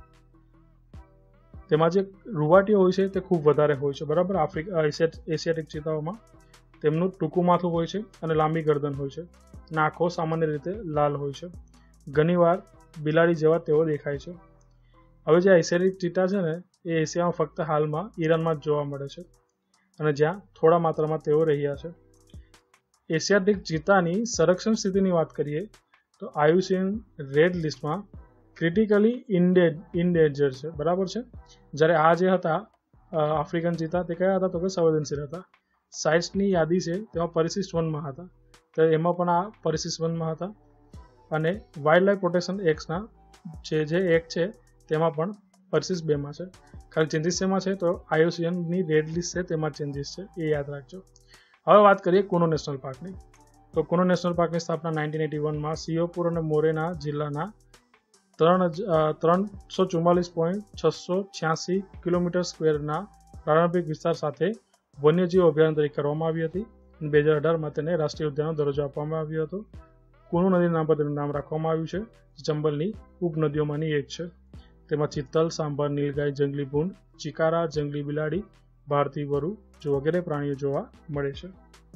તેમાં જે રૂવાટીઓ હોય છે તે ખૂબ વધારે હોય છે, બરાબર. આફ્રિકા એશિયાટિક ચિત્તાઓમાં તેમનું ટૂંકું માથું હોય છે અને લાંબી ગરદન હોય છે. નાકો સામાન્ય રીતે લાલ હોય છે. ઘણીવાર બિલાડી જેવા તેઓ દેખાય છે. હવે જે એશિયાટિક ચિત્તા છે ને એ એશિયામાં ફક્ત હાલમાં ઈરાનમાં જ જોવા મળે છે અને જ્યાં થોડા માત્રામાં તેઓ રહ્યા છે. એશિયાટિક ચિત્તાની સંરક્ષણ સ્થિતિની વાત કરીએ તો આઈયુસીએન રેડ લિસ્ટમાં ક્રિટિકલી ઇન્ડેન્જર છે, બરાબર છે. જ્યારે આ જે હતા આફ્રિકન ચિત્તા તે કયા હતા તો કે સંવેદનશીલ હતા. સાઇટ્સની યાદી છે તેમાં પરિશિષ્ટ વનમાં હતા, તો એમાં પણ આ પરિશિષ્ટ વનમાં હતા. અને વાઇલ્ડ લાઇફ પ્રોટેક્શન એક્ટના જે જે એક્ટ છે તેમાં પણ પરિશિષ્ટ બેમાં છે. ખાલી ચેન્જીસ શેમાં છે તો આઈયુસીએનની રેડ લિસ્ટ છે તેમાં ચેન્જીસ છે, એ યાદ રાખજો. હવે વાત કરીએ કુનો નેશનલ પાર્કની. તો કુનો નેશનલ પાર્કની સ્થાપના નાઇન્ટીન એટી વનમાં સિયોપુર અને મોરેના જિલ્લાના ત્રણ ત્રણસો ચુમ્માલીસ પોઈન્ટ છસો છ્યાસી કિલોમીટર સ્ક્વેરના પ્રારંભિક વિસ્તાર સાથે વન્યજીવ અભયારણ્ય તરીકે કરવામાં આવી હતી. બે હજાર અઢારમાં તેને રાષ્ટ્રીય ઉદ્યાનનો દરજ્જો આપવામાં આવ્યો હતો. કુનો નદીના નામ પર તેનું નામ રાખવામાં આવ્યું છે, જે ચંબલની ઉપનદીઓમાંની એક છે. તેમાં ચિત્તલ, સાંભર, નીલગાય, જંગલી ભૂંડ, ચિકારા, જંગલી બિલાડી, ભારતીય વરુ વગેરે પ્રાણીઓ જોવા મળે છે.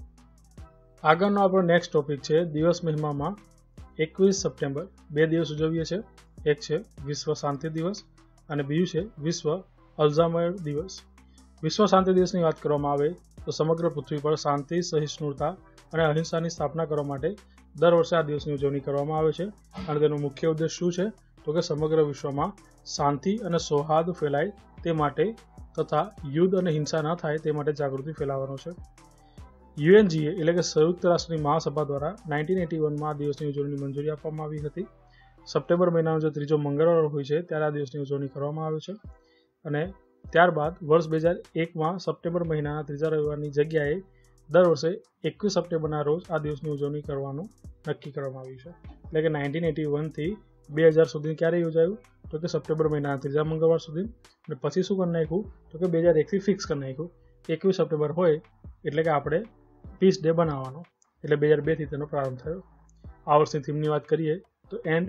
આગળનો આપણો નેક્સ્ટ ટોપિક છે દિવસ મહિમામાં એકવીસ સપ્ટેમ્બર. બે દિવસ ઉજવીએ છીએ. એક છે વિશ્વ શાંતિ દિવસ અને બીજું છે વિશ્વ અલ્ઝાઇમર દિવસ. વિશ્વ શાંતિ દિવસની વાત કરવામાં આવે તો સમગ્ર પૃથ્વી પર શાંતિ, સહિષ્ણુતા અને અહિંસાની સ્થાપના કરવા માટે દર વર્ષે આ દિવસની ઉજવણી કરવામાં આવે છે. અને તેનો મુખ્ય ઉદ્દેશ શું છે તો કે સમગ્ર વિશ્વમાં શાંતિ અને સૌહાર્દ ફેલાય તે માટે તથા યુદ્ધ અને હિંસા ન થાય તે માટે જાગૃતિ ફેલાવવાનો છે. યુએનજીએ એટલે કે સંયુક્ત રાષ્ટ્રની મહાસભા દ્વારા નાઇન્ટીન એટી વનમાં આ દિવસની ઉજવણીની મંજૂરી આપવામાં આવી હતી. સપ્ટેમ્બર મહિનાનો જે ત્રીજો મંગળવાર હોય છે ત્યારે આ દિવસની ઉજવણી કરવામાં આવે છે. અને ત્યારબાદ વર્ષ બે હજાર એકમાં સપ્ટેમ્બર મહિનાના ત્રીજા રવિવારની જગ્યાએ દર વર્ષે એકવીસ સપ્ટેમ્બરના રોજ આ દિવસની ઉજવણી કરવાનું નક્કી કરવામાં આવ્યું છે. એટલે કે નાઇન્ટીન એટી વનથી બે હજાર સુધી ક્યારે યોજાયું તો કે સપ્ટેમ્બર મહિનાના ત્રીજા મંગળવાર સુધી. અને પછી શું કરી નાખ્યું તો કે બે હજાર એકથી ફિક્સ કરી નાખ્યું. એકવીસ સપ્ટેમ્બર હોય એટલે કે આપણે પીસ ડે બનાવવાનો, એટલે બે હજાર બેથી તેનો પ્રારંભ થયો. આ વર્ષની થીમની વાત કરીએ તો એન્ડ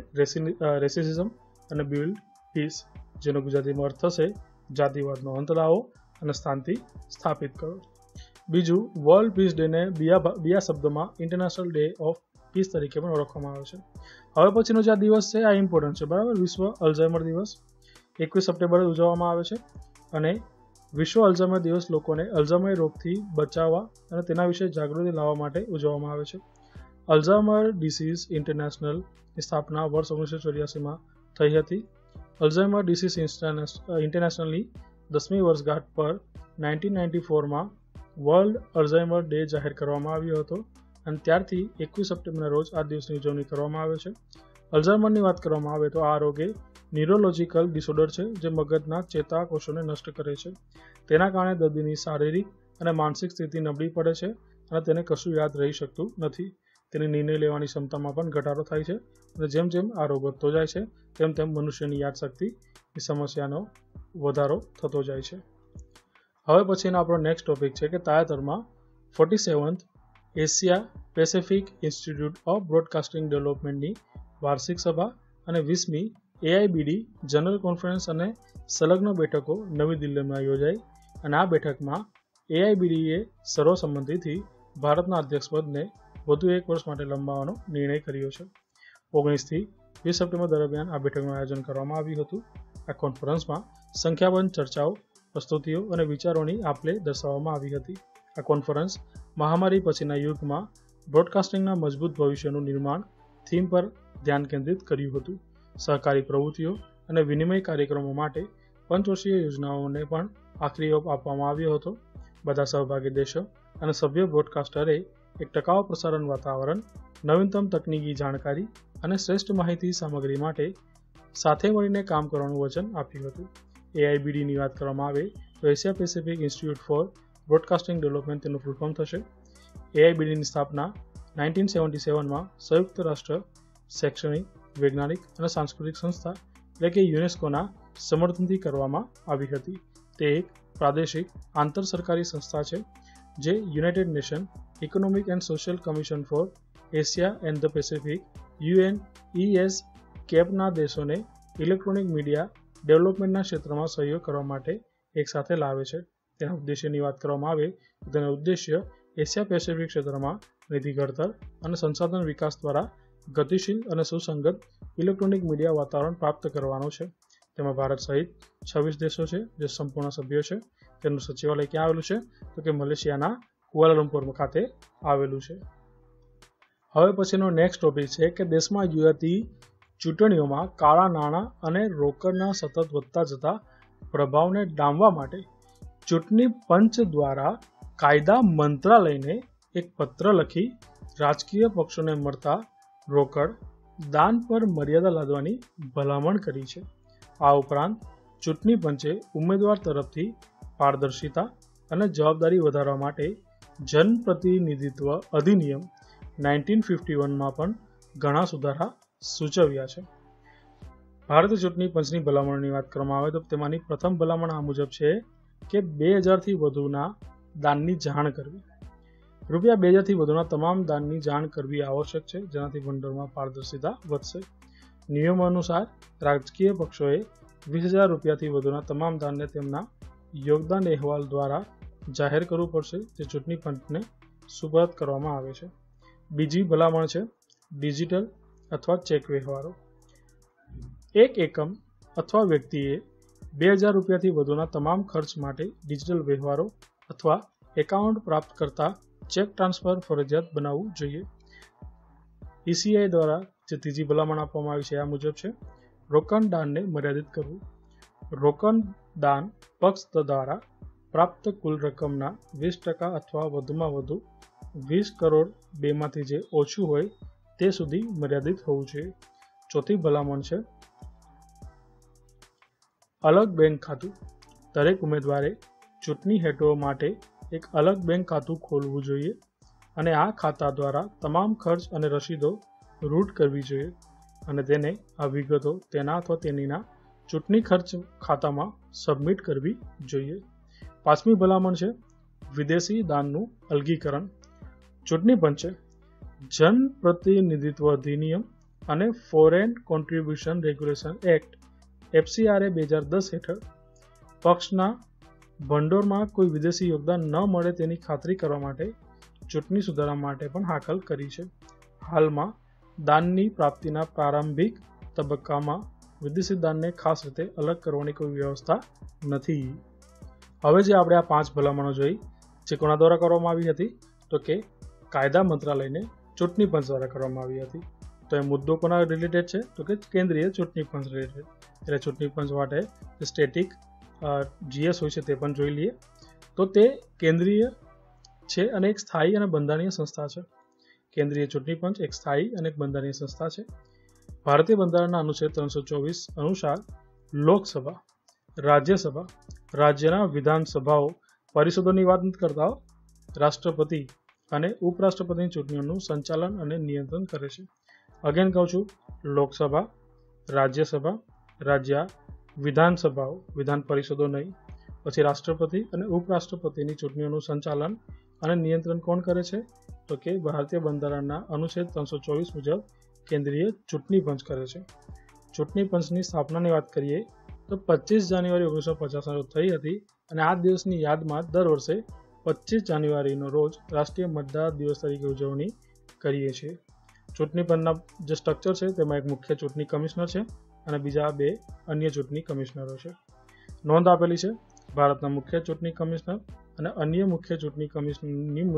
રેસિઝમ અને બિલ્ડ પીસ, જેનો ગુજરાતીમાં અર્થ થશે જાતિવાદનો અંત લાવો અને શાંતિ સ્થાપિત કરો. બીજું, વર્લ્ડ પીસ ડેને બીજા બીજા શબ્દોમાં ઇન્ટરનેશનલ ડે ઓફ પીસ તરીકે પણ ઓળખવામાં આવે છે. હવે પછીનો જે આ દિવસ છે આ ઇમ્પોર્ટન્ટ છે, બરાબર. વિશ્વ અલ્ઝાઇમર દિવસ એકવીસ સપ્ટેમ્બરે ઉજવવામાં આવે છે. અને વિશ્વ અલ્ઝાઇમર દિવસ લોકોને અલ્ઝાઇમર રોગથી બચાવવા અને તેના વિશે જાગૃતિ લાવવા માટે ઉજવવામાં આવે છે. અલ્ઝાઇમર ડિસીઝ ઇન્ટરનેશનલની સ્થાપના વર્ષ ઓગણીસો ચોર્યાસીમાં થઈ હતી. અલ્ઝાઇમર ડિસીઝ ઇન્ટરનેશનલની દસમી વર્ષગાંઠ પર નાઇન્ટીન નાઇન્ટી ફોરમાં વર્લ્ડ અલ્ઝાઇમર ડે જાહેર કરવામાં આવ્યો હતો અને ત્યારથી એકવીસ સપ્ટેમ્બરના રોજ આ દિવસની ઉજવણી કરવામાં આવે છે. અલ્ઝાઇમરની વાત કરવામાં આવે તો આ રોગ એ ન્યુરોલોજિકલ ડિસઓર્ડર છે જે મગજના ચેતાકોષોને નષ્ટ કરે છે. તેના કારણે દર્દીની શારીરિક અને માનસિક સ્થિતિ નબળી પડે છે અને તેને કશું યાદ રહી શકતું નથી. તેની નિર્ણય લેવાની ક્ષમતામાં પણ ઘટાડો થાય છે અને જેમ જેમ આ રોગ વધતો જાય છે તેમ તેમ મનુષ્યની યાદશક્તિની સમસ્યાનો વધારો થતો જાય છે. હવે પછીનો આપણો નેક્સ્ટ ટોપિક છે કે તાજેતરમાં forty seventh Asia Pacific institute of broadcasting ડેવલપમેન્ટની વાર્ષિક સભા અને વીસમી એઆઈબીડી જનરલ કોન્ફરન્સ અને સંલગ્ન બેઠકો નવી દિલ્હીમાં યોજાઈ. અને આ બેઠકમાં એઆઈબીડીએ સર્વસંમતિથી ભારતના અધ્યક્ષપદને વધુ એક વર્ષ માટે લંબાવવાનો નિર્ણય કર્યો છે. ઓગણીસથી વીસ સપ્ટેમ્બર દરમિયાન આ બેઠકનું આયોજન કરવામાં આવ્યું હતું. આ કોન્ફરન્સમાં સંખ્યાબંધ ચર્ચાઓ, પ્રસ્તુતિઓ અને વિચારોની આપલે દર્શાવવામાં આવી હતી. આ કોન્ફરન્સ મહામારી પછીના યુગમાં બ્રોડકાસ્ટિંગના મજબૂત ભવિષ્યનું નિર્માણ થીમ પર ધ્યાન કેન્દ્રિત કર્યું હતું. સહકારી પ્રવૃત્તિઓ અને વિનિમય કાર્યક્રમો માટે પંચવર્ષીય યોજનાઓને પણ આખરી ઓપ આપવામાં આવ્યો હતો. બધા સહભાગી દેશો અને સભ્ય બ્રોડકાસ્ટરે એક ટકાઉ પ્રસારણ વાતાવરણ, નવીનતમ તકનીકી જાણકારી અને શ્રેષ્ઠ માહિતી સામગ્રી માટે સાથે મળીને કામ કરવાનું વચન આપ્યું હતું. એઆઈબીડીની વાત કરવામાં આવે તો Asia Pacific institute for broadcasting development તેનું ફૂલ ફોર્મ થશે. એઆઈબીડીની સ્થાપના નાઇન્ટીન સેવન્ટી સેવનમાં સંયુક્ત રાષ્ટ્ર શૈક્ષણિક, વૈજ્ઞાનિક અને સાંસ્કૃતિક સંસ્થા એટલે કે યુનેસ્કોના સમર્થનથી કરવામાં આવી હતી. તે એક પ્રાદેશિક આંતર સરકારી સંસ્થા છે જે united nation economic and social commission for Asia and the Pacific UN ES કેપના દેશોને ઇલેક્ટ્રોનિક મીડિયા ડેવલપમેન્ટના ક્ષેત્રમાં સહયોગ કરવા માટે એક સાથે લાવે છે. તેના ઉદ્દેશ્યની વાત કરવામાં આવે તો તેનો ઉદ્દેશ્ય એશિયા પેસિફિક ક્ષેત્રમાં નિધિ ઘડતર અને સંસાધન વિકાસ દ્વારા ગતિશીલ અને સુસંગત ઇલેક્ટ્રોનિક મીડિયા વાતાવરણ પ્રાપ્ત કરવાનો છે. તેમાં ભારત સહિત છવ્વીસ દેશો છે જે સંપૂર્ણ સભ્યો છે. તેનું સચિવાલય ક્યાં આવેલું છે તો કે મલેશિયાના કુઆલાલંપુર ખાતે આવેલું છે. હવે પછીનો નેક્સ્ટ ટોપિક છે કે દેશમાં યોજાતી ચૂંટણીઓમાં કાળા નાણાં અને રોકડના સતત વધતા જતા પ્રભાવને ડામવા માટે ચૂંટણી પંચ દ્વારા કાયદા મંત્રાલયને એક પત્ર લખી રાજકીય પક્ષોને મળતા રોકડ દાન પર મર્યાદા લાદવાની ભલામણ કરી છે. આ ઉપરાંત ચૂંટણી પંચે ઉમેદવાર તરફથી પારદર્શિતા અને જવાબદારી વધારવા માટે જનપ્રતિનિધિત્વ અધિનિયમ નાઇન્ટીન ફિફ્ટી વનમાં પણ ઘણા સુધારા સૂચવ્યા છે. ભારતીય ચૂંટણી પંચની ભલામણની વાત કરવામાં આવે તો તેમાંની પ્રથમ ભલામણ આ મુજબ છે કે બે હજારથી વધુના દાનની જાણ કરવી. રૂપિયા બે હજારથી વધુના તમામ દાનની જાણ કરવી આવશ્યક છે, જેનાથી ભંડોળમાં પારદર્શિતા વધશે. નિયમો અનુસાર રાજકીય પક્ષોએ વીસ હજાર રૂપિયાથી વધુના તમામ દાનને તેમના યોગદાન અહેવાલ દ્વારા જાહેર કરવું પડશે, જે ચૂંટણી પંચને સુપરત કરવામાં આવે છે. બીજી ભલામણ છે ડિજિટલ અથવા ચેક વ્યવહારો. એક એકમ અથવા વ્યક્તિએ બે હજાર રૂપિયાથી વધુના તમામ ખર્ચ માટે ડિજિટલ વ્યવહારો અથવા એકાઉન્ટ પ્રાપ્ત કરતા ચેક ટ્રાન્સફર ફરજિયાત બનાવવું જોઈએ. ઈસીઆઈ દ્વારા જે ત્રીજી ભલામણ આપવામાં આવી છે આ મુજબ છે રોકડ દાનને મર્યાદિત કરવું. રોકડ દાન પક્ષ દ્વારા પ્રાપ્ત કુલ રકમના વીસ ટકા અથવા વધુમાં વધુ વીસ કરોડ બેમાંથી જે ઓછું હોય તે સુધી મર્યાદિત હોવું જોઈએ. ચોથી ભલામણ છે અલગ બેંક ખાતું. દરેક ઉમેદવારે ચૂંટણી હેતુઓ માટે એક અલગ બેંક ખાતું ખોલવું જોઈએ અને આ ખાતા દ્વારા તમામ ખર્ચ અને રસીદો રૂટ કરવી જોઈએ અને તેને આ વિગતો તેના અથવા તેનીના ચૂંટણી ખર્ચ ખાતામાં સબમિટ કરવી જોઈએ. પાંચમી ભલામણ છે વિદેશી દાનનું અલગીકરણ. ચૂંટણી પંચે જનપ્રતિનિધિત્વ અધિનિયમ અને foreign contribution regulation act FCRA બે હજાર દસ હેઠળ પક્ષના ભંડોળમાં કોઈ વિદેશી યોગદાન ન મળે તેની ખાતરી કરવા માટે ચૂંટણી સુધારા માટે પણ હાકલ કરી છે. હાલમાં દાનની પ્રાપ્તિના પ્રારંભિક તબક્કામાં વિદેશી દાનને ખાસ રીતે અલગ કરવાની કોઈ વ્યવસ્થા નથી. હવે જે આપણે આ પાંચ ભલામણો જોઈ જે કોના દ્વારા કરવામાં આવી હતી તો કે કાયદા મંત્રાલયને ચૂંટણી પંચ દ્વારા કરવામાં આવી હતી. તો એ મુદ્દો કોના રિલેટેડ છે તો કે કેન્દ્રીય ચૂંટણી પંચ રિલેટેડ. એટલે ચૂંટણી પંચ માટે સ્ટેટિક જીએસ હોય છે તે પણ જોઈ લઈએ. તો તે કેન્દ્રીય છે અને એક સ્થાયી અને બંધારણીય સંસ્થા છે. કેન્દ્રીય ચૂંટણી પંચ એક સ્થાયી અને એક બંધારણીય સંસ્થા છે. ભારતીય બંધારણના અનુચ્છેદ ત્રણસો ચોવીસ અનુસાર લોકસભા, રાજ્યસભા, રાજ્યના વિધાનસભાઓ, પરિષદોની વાત નથી કરતા, રાષ્ટ્રપતિ અને ઉપરાષ્ટ્રપતિની ચૂંટણીઓનું સંચાલન અને નિયંત્રણ કરે છે. અગેન કહું છું, લોકસભા, રાજ્યસભા, રાજ્ય વિધાનસભાઓ, વિધાન પરિષદો નહીં, પછી રાષ્ટ્રપતિ અને ઉપરાષ્ટ્રપતિની ચૂંટણીઓનું સંચાલન અને નિયંત્રણ કોણ કરે છે તો કે ભારતીય બંધારણના અનુચ્છેદ ત્રણસો ચોવીસ મુજબ કેન્દ્રીય ચૂંટણી પંચ કરે છે. ચૂંટણી પંચની સ્થાપનાની વાત કરીએ તો પચીસ જાન્યુઆરી ઓગણીસો પચાસના રોજ થઈ હતી અને આ દિવસની યાદમાં દર વર્ષે પચીસ જાન્યુઆરીનો રોજ રાષ્ટ્રીય મતદાર દિવસ તરીકે ઉજવણી કરીએ છીએ. ચૂંટણી પંચના જે સ્ટ્રક્ચર છે તેમાં એક મુખ્ય ચૂંટણી કમિશનર છે અને બીજા બે અન્ય ચૂંટણી કમિશનરો છે. નોંધ આપેલી છે ભારતના મુખ્ય ચૂંટણી કમિશનર અને અન્ય મુખ્ય ચૂંટણી કમિશનરની નિમણૂક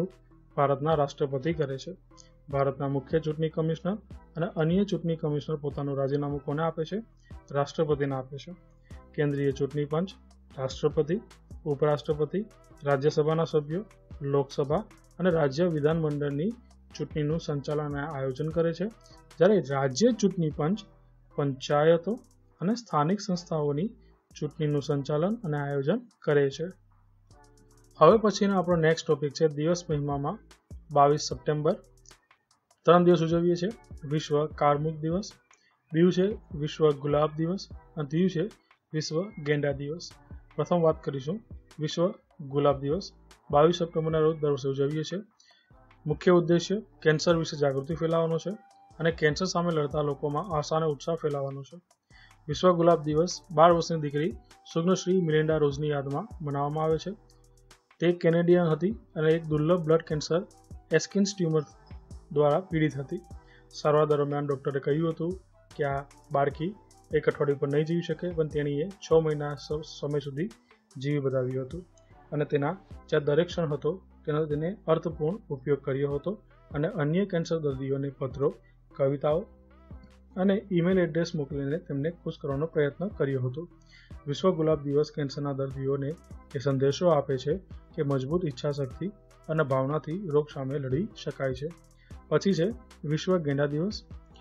ભારતના રાષ્ટ્રપતિ કરે છે. ભારતના મુખ્ય ચૂંટણી કમિશનર અને અન્ય ચૂંટણી કમિશનર પોતાનું રાજીનામું કોને આપે છે? રાષ્ટ્રપતિને આપે છે. કેન્દ્રીય ચૂંટણી પંચ રાષ્ટ્રપતિ, ઉપરાષ્ટ્રપતિ, રાજ્યસભાના સભ્યો, લોકસભા અને રાજ્ય વિધાનમંડળની ચૂંટણીનું સંચાલન અને આયોજન કરે છે. જ્યારે રાજ્ય ચૂંટણી પંચ પંચાયતો અને સ્થાનિક સંસ્થાઓની ચૂંટણીનું સંચાલન અને આયોજન કરે છે. હવે પછીનો આપણો નેક્સ્ટ ટોપિક છે દિવસ મહિમામાં બાવીસ સપ્ટેમ્બર. ત્રણ દિવસ ઉજવીએ છીએ. વિશ્વ કાર્મુક દિવસ, બીજું છે વિશ્વ ગુલાબ દિવસ અને ત્રીજું છે વિશ્વ ગેંડા દિવસ. પ્રથમ વાત કરીશું વિશ્વ ગુલાબ દિવસ. બાવીસ સપ્ટેમ્બરના રોજ દર વર્ષે ઉજવીએ છીએ. મુખ્ય ઉદ્દેશ્ય કેન્સર વિશે જાગૃતિ ફેલાવવાનો છે અને કેન્સર સામે લડતા લોકોમાં આશા અને ઉત્સાહ ફેલાવવાનો છે. વિશ્વ ગુલાબ દિવસ બાર વર્ષની દીકરી સુગ્નશ્રી મિલિન્ડા રોઝની યાદમાં મનાવવામાં આવે છે. તે કેનેડિયન હતી અને એક દુર્લભ બ્લડ કેન્સર એસ્કિન્સ ટ્યુમર દ્વારા પીડિત હતી. સારવાર દરમિયાન ડૉક્ટરે કહ્યું હતું કે આ બાળકી એક અઠવાડિયું પર નહીં જીવી શકે, પણ તેણીએ છ મહિના સમય સુધી જીવી બતાવ્યું હતું અને તેના જ્યાં દરેક ક્ષણ હતો તેનો તેને અર્થપૂર્ણ ઉપયોગ કર્યો હતો અને અન્ય કેન્સર દર્દીઓને પત્રો, કવિતાઓ અને ઈમેલ એડ્રેસ મોકલીને તેમને ખુશ કરવાનો પ્રયત્ન કર્યો હતો. વિશ્વ ગુલાબ દિવસ કેન્સરના દર્દીઓને એ સંદેશો આપે છે કે મજબૂત ઈચ્છાશક્તિ અને ભાવનાથી રોગ સામે લડી શકાય છે. પછી છે વિશ્વ ગેંડા દિવસ.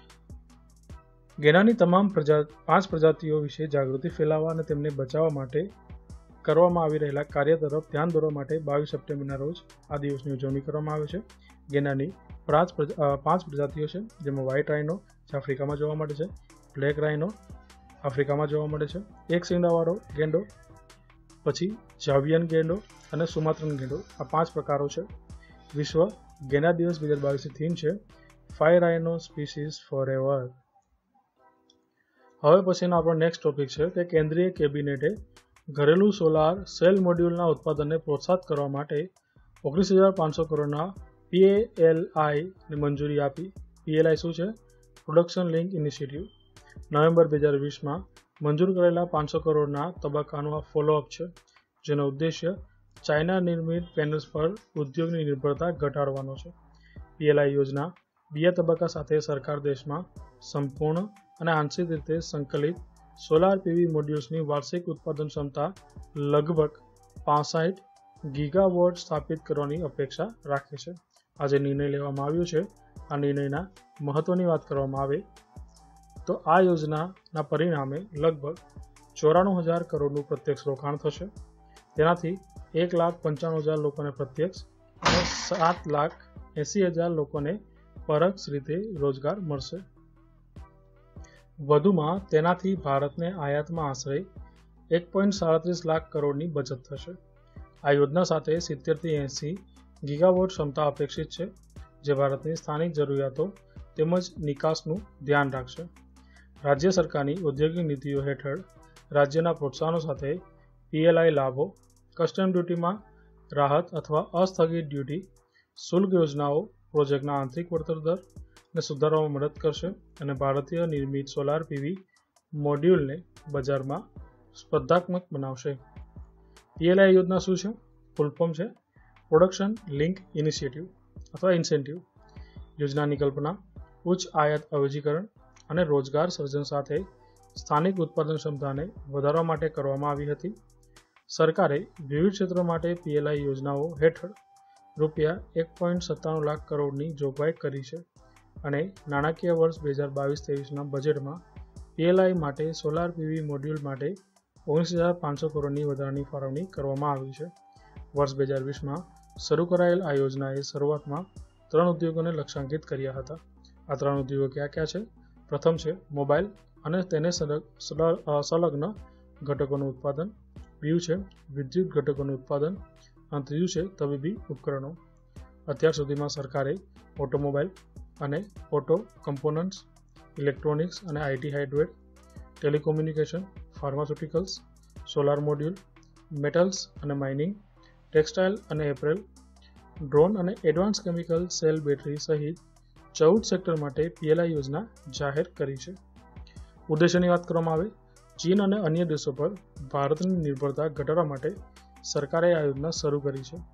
ગેંડાની તમામ પ્રજા પાંચ પ્રજાતિઓ વિશે જાગૃતિ ફેલાવવા અને તેમને બચાવવા માટે કરવામાં આવી રહેલા કાર્ય તરફ ધ્યાન દોરવા માટે બાવીસ સપ્ટેમ્બરના રોજ આ દિવસની ઉજવણી કરવામાં આવે છે. ગેંડાની પાંચ પાંચ પ્રજાતિઓ છે, જેમાં વ્હાઇટ રાઇનો જે આફ્રિકામાં જોવા મળે છે, બ્લેક રાઇનો આફ્રિકામાં જોવા મળે છે, એક શિંગડાવાળો ગેંડો, પછી જાવિયન ગેંડો અને સુમાત્રન ગેંડો. આ પાંચ પ્રકારો છે. વિશ્વ ગેંડા દિવસ બે હજાર બાવીસની થીમ છે five rhino species forever. હવે પછીનો આપણો નેક્સ્ટ ટોપિક છે કે કેન્દ્રીય કેબિનેટે ઘરેલું સોલાર સેલ મોડ્યુલના ઉત્પાદનને પ્રોત્સાહિત કરવા માટે ઓગણીસ હજાર પાંચસો કરોડના પીએલઆઈને મંજૂરી આપી. પીએલઆઈ શું છે? Production link initiative. નવેમ્બર બે હજાર વીસમાં મંજૂર કરેલા પાંચસો કરોડના તબક્કાનું આ ફોલોઅપ છે, જેનો ઉદ્દેશ્ય ચાઇના નિર્મિત પેનલ્સ પર ઉદ્યોગની નિર્ભરતા ઘટાડવાનો છે. પીએલઆઈ યોજના બીજા તબક્કા સાથે સરકાર દેશમાં સંપૂર્ણ અને આંશિક રીતે સંકલિત સોલાર પીવી મોડ્યુલ્સની વાર્ષિક ઉત્પાદન ક્ષમતા લગભગ પાસઠ ગીગાવોટ સ્થાપિત કરવાની અપેક્ષા રાખે છે. આ જે નિર્ણય લેવામાં આવ્યો છે, આ નિર્ણયના મહત્વની વાત કરવામાં આવે તો આ યોજનાના પરિણામે લગભગ ચોરાણું હજાર કરોડનું પ્રત્યક્ષ રોકાણ થશે. તેનાથી એક લાખ પંચાણું હજાર લોકોને પ્રત્યક્ષ અને સાત લાખ એંસી હજાર લોકોને પરોક્ષ રીતે રોજગાર મળશે. વધુમાં તેનાથી ભારતને આયાતમાં આશરે એક પોઈન્ટ સાડત્રીસ લાખ કરોડની બચત થશે. આ યોજના સાથે સિત્તેરથી એંસી ગીગાવોટ ક્ષમતા અપેક્ષિત છે, જે ભારતની સ્થાનિક જરૂરિયાતો તેમજ નિકાસનું ધ્યાન રાખશે. રાજ્ય સરકારની ઔદ્યોગિક નીતિઓ હેઠળ રાજ્યના પ્રોત્સાહનો સાથે પીએલઆઈ લાભો, કસ્ટમ ડ્યુટીમાં રાહત અથવા અસ્થગિત ડ્યુટી, શુલ્ક યોજનાઓ પ્રોજેક્ટના આંતરિક વળતર દરને સુધારવામાં મદદ કરશે અને ભારતીય નિર્મિત સોલાર પીવી મોડ્યુલને બજારમાં સ્પર્ધાત્મક બનાવશે. પીએલઆઈ યોજના શું છે? ફૂલ ફોર્મ છે પ્રોડક્શન લિંક ઇનિશિયેટિવ અથવા ઇન્સેન્ટિવ. યોજનાની કલ્પના ઉચ્ચ આયાત અવેજીકરણ અને રોજગાર સર્જન સાથે સ્થાનિક ઉત્પાદન ક્ષમતાને વધારવા માટે કરવામાં આવી હતી. સરકારે વિવિધ ક્ષેત્રો માટે પીએલઆઈ યોજનાઓ હેઠળ રૂપિયા એક પોઈન્ટ સત્તાણું લાખ કરોડની જોગવાઈ કરી છે અને નાણાકીય વર્ષ બે હજાર બાવીસ ત્રેવીસના બજેટમાં પીએલઆઈ માટે સોલાર પીવી મોડ્યુલ માટે ઓગણીસ હજાર પાંચસો કરોડની વધારાની ફાળવણી કરવામાં આવી છે. વર્ષ બે હજાર વીસમાં શરૂ કરાયેલ આ યોજનાએ શરૂઆતમાં ત્રણ ઉદ્યોગોને લક્ષ્યાંકિત કર્યા હતા. આ ત્રણ ઉદ્યોગો ક્યાં ક્યાં છે? પ્રથમ છે મોબાઈલ અને તેને સંલગ્ન ઘટકોનું ઉત્પાદન, બીજું છે વિદ્યુત ઘટકોનું ઉત્પાદન અને ત્રીજું છે તબીબી ઉપકરણો. અત્યાર સુધીમાં સરકારે ઓટોમોબાઈલ અને ઓટો કમ્પોનન્ટ્સ, ઇલેક્ટ્રોનિક્સ અને IT hardware, telecommunication, pharmaceuticals, solar module, metals અને માઇનિંગ, ટેક્સટાઇલ અને એપરેલ, ડ્રોન અને એડવાન્સ કેમિકલ સેલ બેટરી સહિત ચૌદ સેક્ટર માટે પીએલઆઈ યોજના જાહેર કરી છે. ઉદ્દેશ્યની વાત કરવામાં આવે, ચીન અને અન્ય દેશો પર ભારતની નિર્ભરતા ઘટાડવા માટે સરકારે આ યોજના શરૂ કરી છે.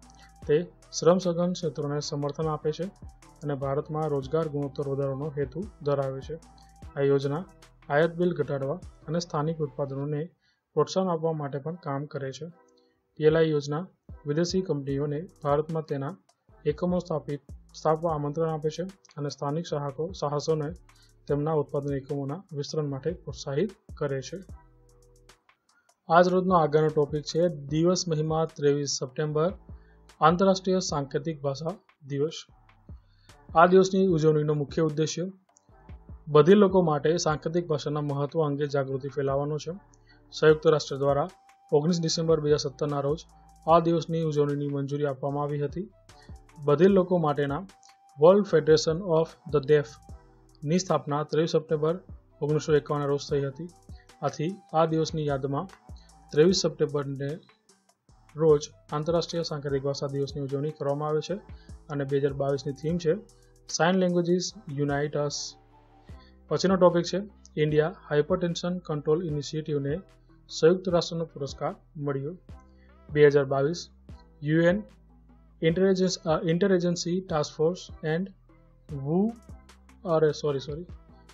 તે શ્રમ સઘન ક્ષેત્રોને સમર્થન આપે છે અને ભારતમાં રોજગાર ગુણોત્તર વધારવાનો હેતુ ધરાવે છે. આ યોજના આયાત બિલ ઘટાડવા અને સ્થાનિક ઉત્પાદનોને પ્રોત્સાહન આપવા માટે પણ કામ કરે છે. પીએલઆઈ યોજના વિદેશી કંપનીઓને ભારતમાં તેના એકમો સ્થાપિત સ્થાપવા આમંત્રણ આપે છે અને સ્થાનિક સાહકો સાહસોને તેમના ઉત્પાદન એકમોના વિસ્તરણ માટે પ્રોત્સાહિત કરે છે. આજ રોજનો આગળનો ટોપિક છે દિવસ મહિમા ત્રેવીસ સપ્ટેમ્બર આંતરરાષ્ટ્રીય સાંકેતિક ભાષા દિવસ. આ દિવસની ઉજવણીનો મુખ્ય ઉદ્દેશ્ય બધી લોકો માટે સાંકેતિક ભાષાના મહત્વ અંગે જાગૃતિ ફેલાવવાનો છે. સંયુક્ત રાષ્ટ્ર દ્વારા ઓગણીસ ડિસેમ્બર બે હજાર સત્તરના રોજ આ દિવસની ઉજવણીની મંજૂરી આપવામાં આવી હતી. બધિર લોકો માટેના world federation of the deaf ની સ્થાપના ત્રેવીસ સપ્ટેમ્બર ઓગણીસો એકાવનના રોજ થઈ હતી. આથી આ દિવસની યાદમાં ત્રેવીસ સપ્ટેમ્બરને રોજ આંતરરાષ્ટ્રીય સાંકેતિક ભાષા દિવસની ઉજવણી કરવામાં આવે છે અને બે હજાર બાવીસની થીમ છે સાઇન લેંગ્વેજીસ યુનાઇટ અસ. પછીનો ટોપિક છે ઇન્ડિયા હાઇપરટેન્શન કંટ્રોલ ઇનિશિયેટિવને સંયુક્ત રાષ્ટ્રનો પુરસ્કાર મળ્યો. બે હજાર બાવીસ UN interagency interagency task force and વુ અરે સોરી સોરી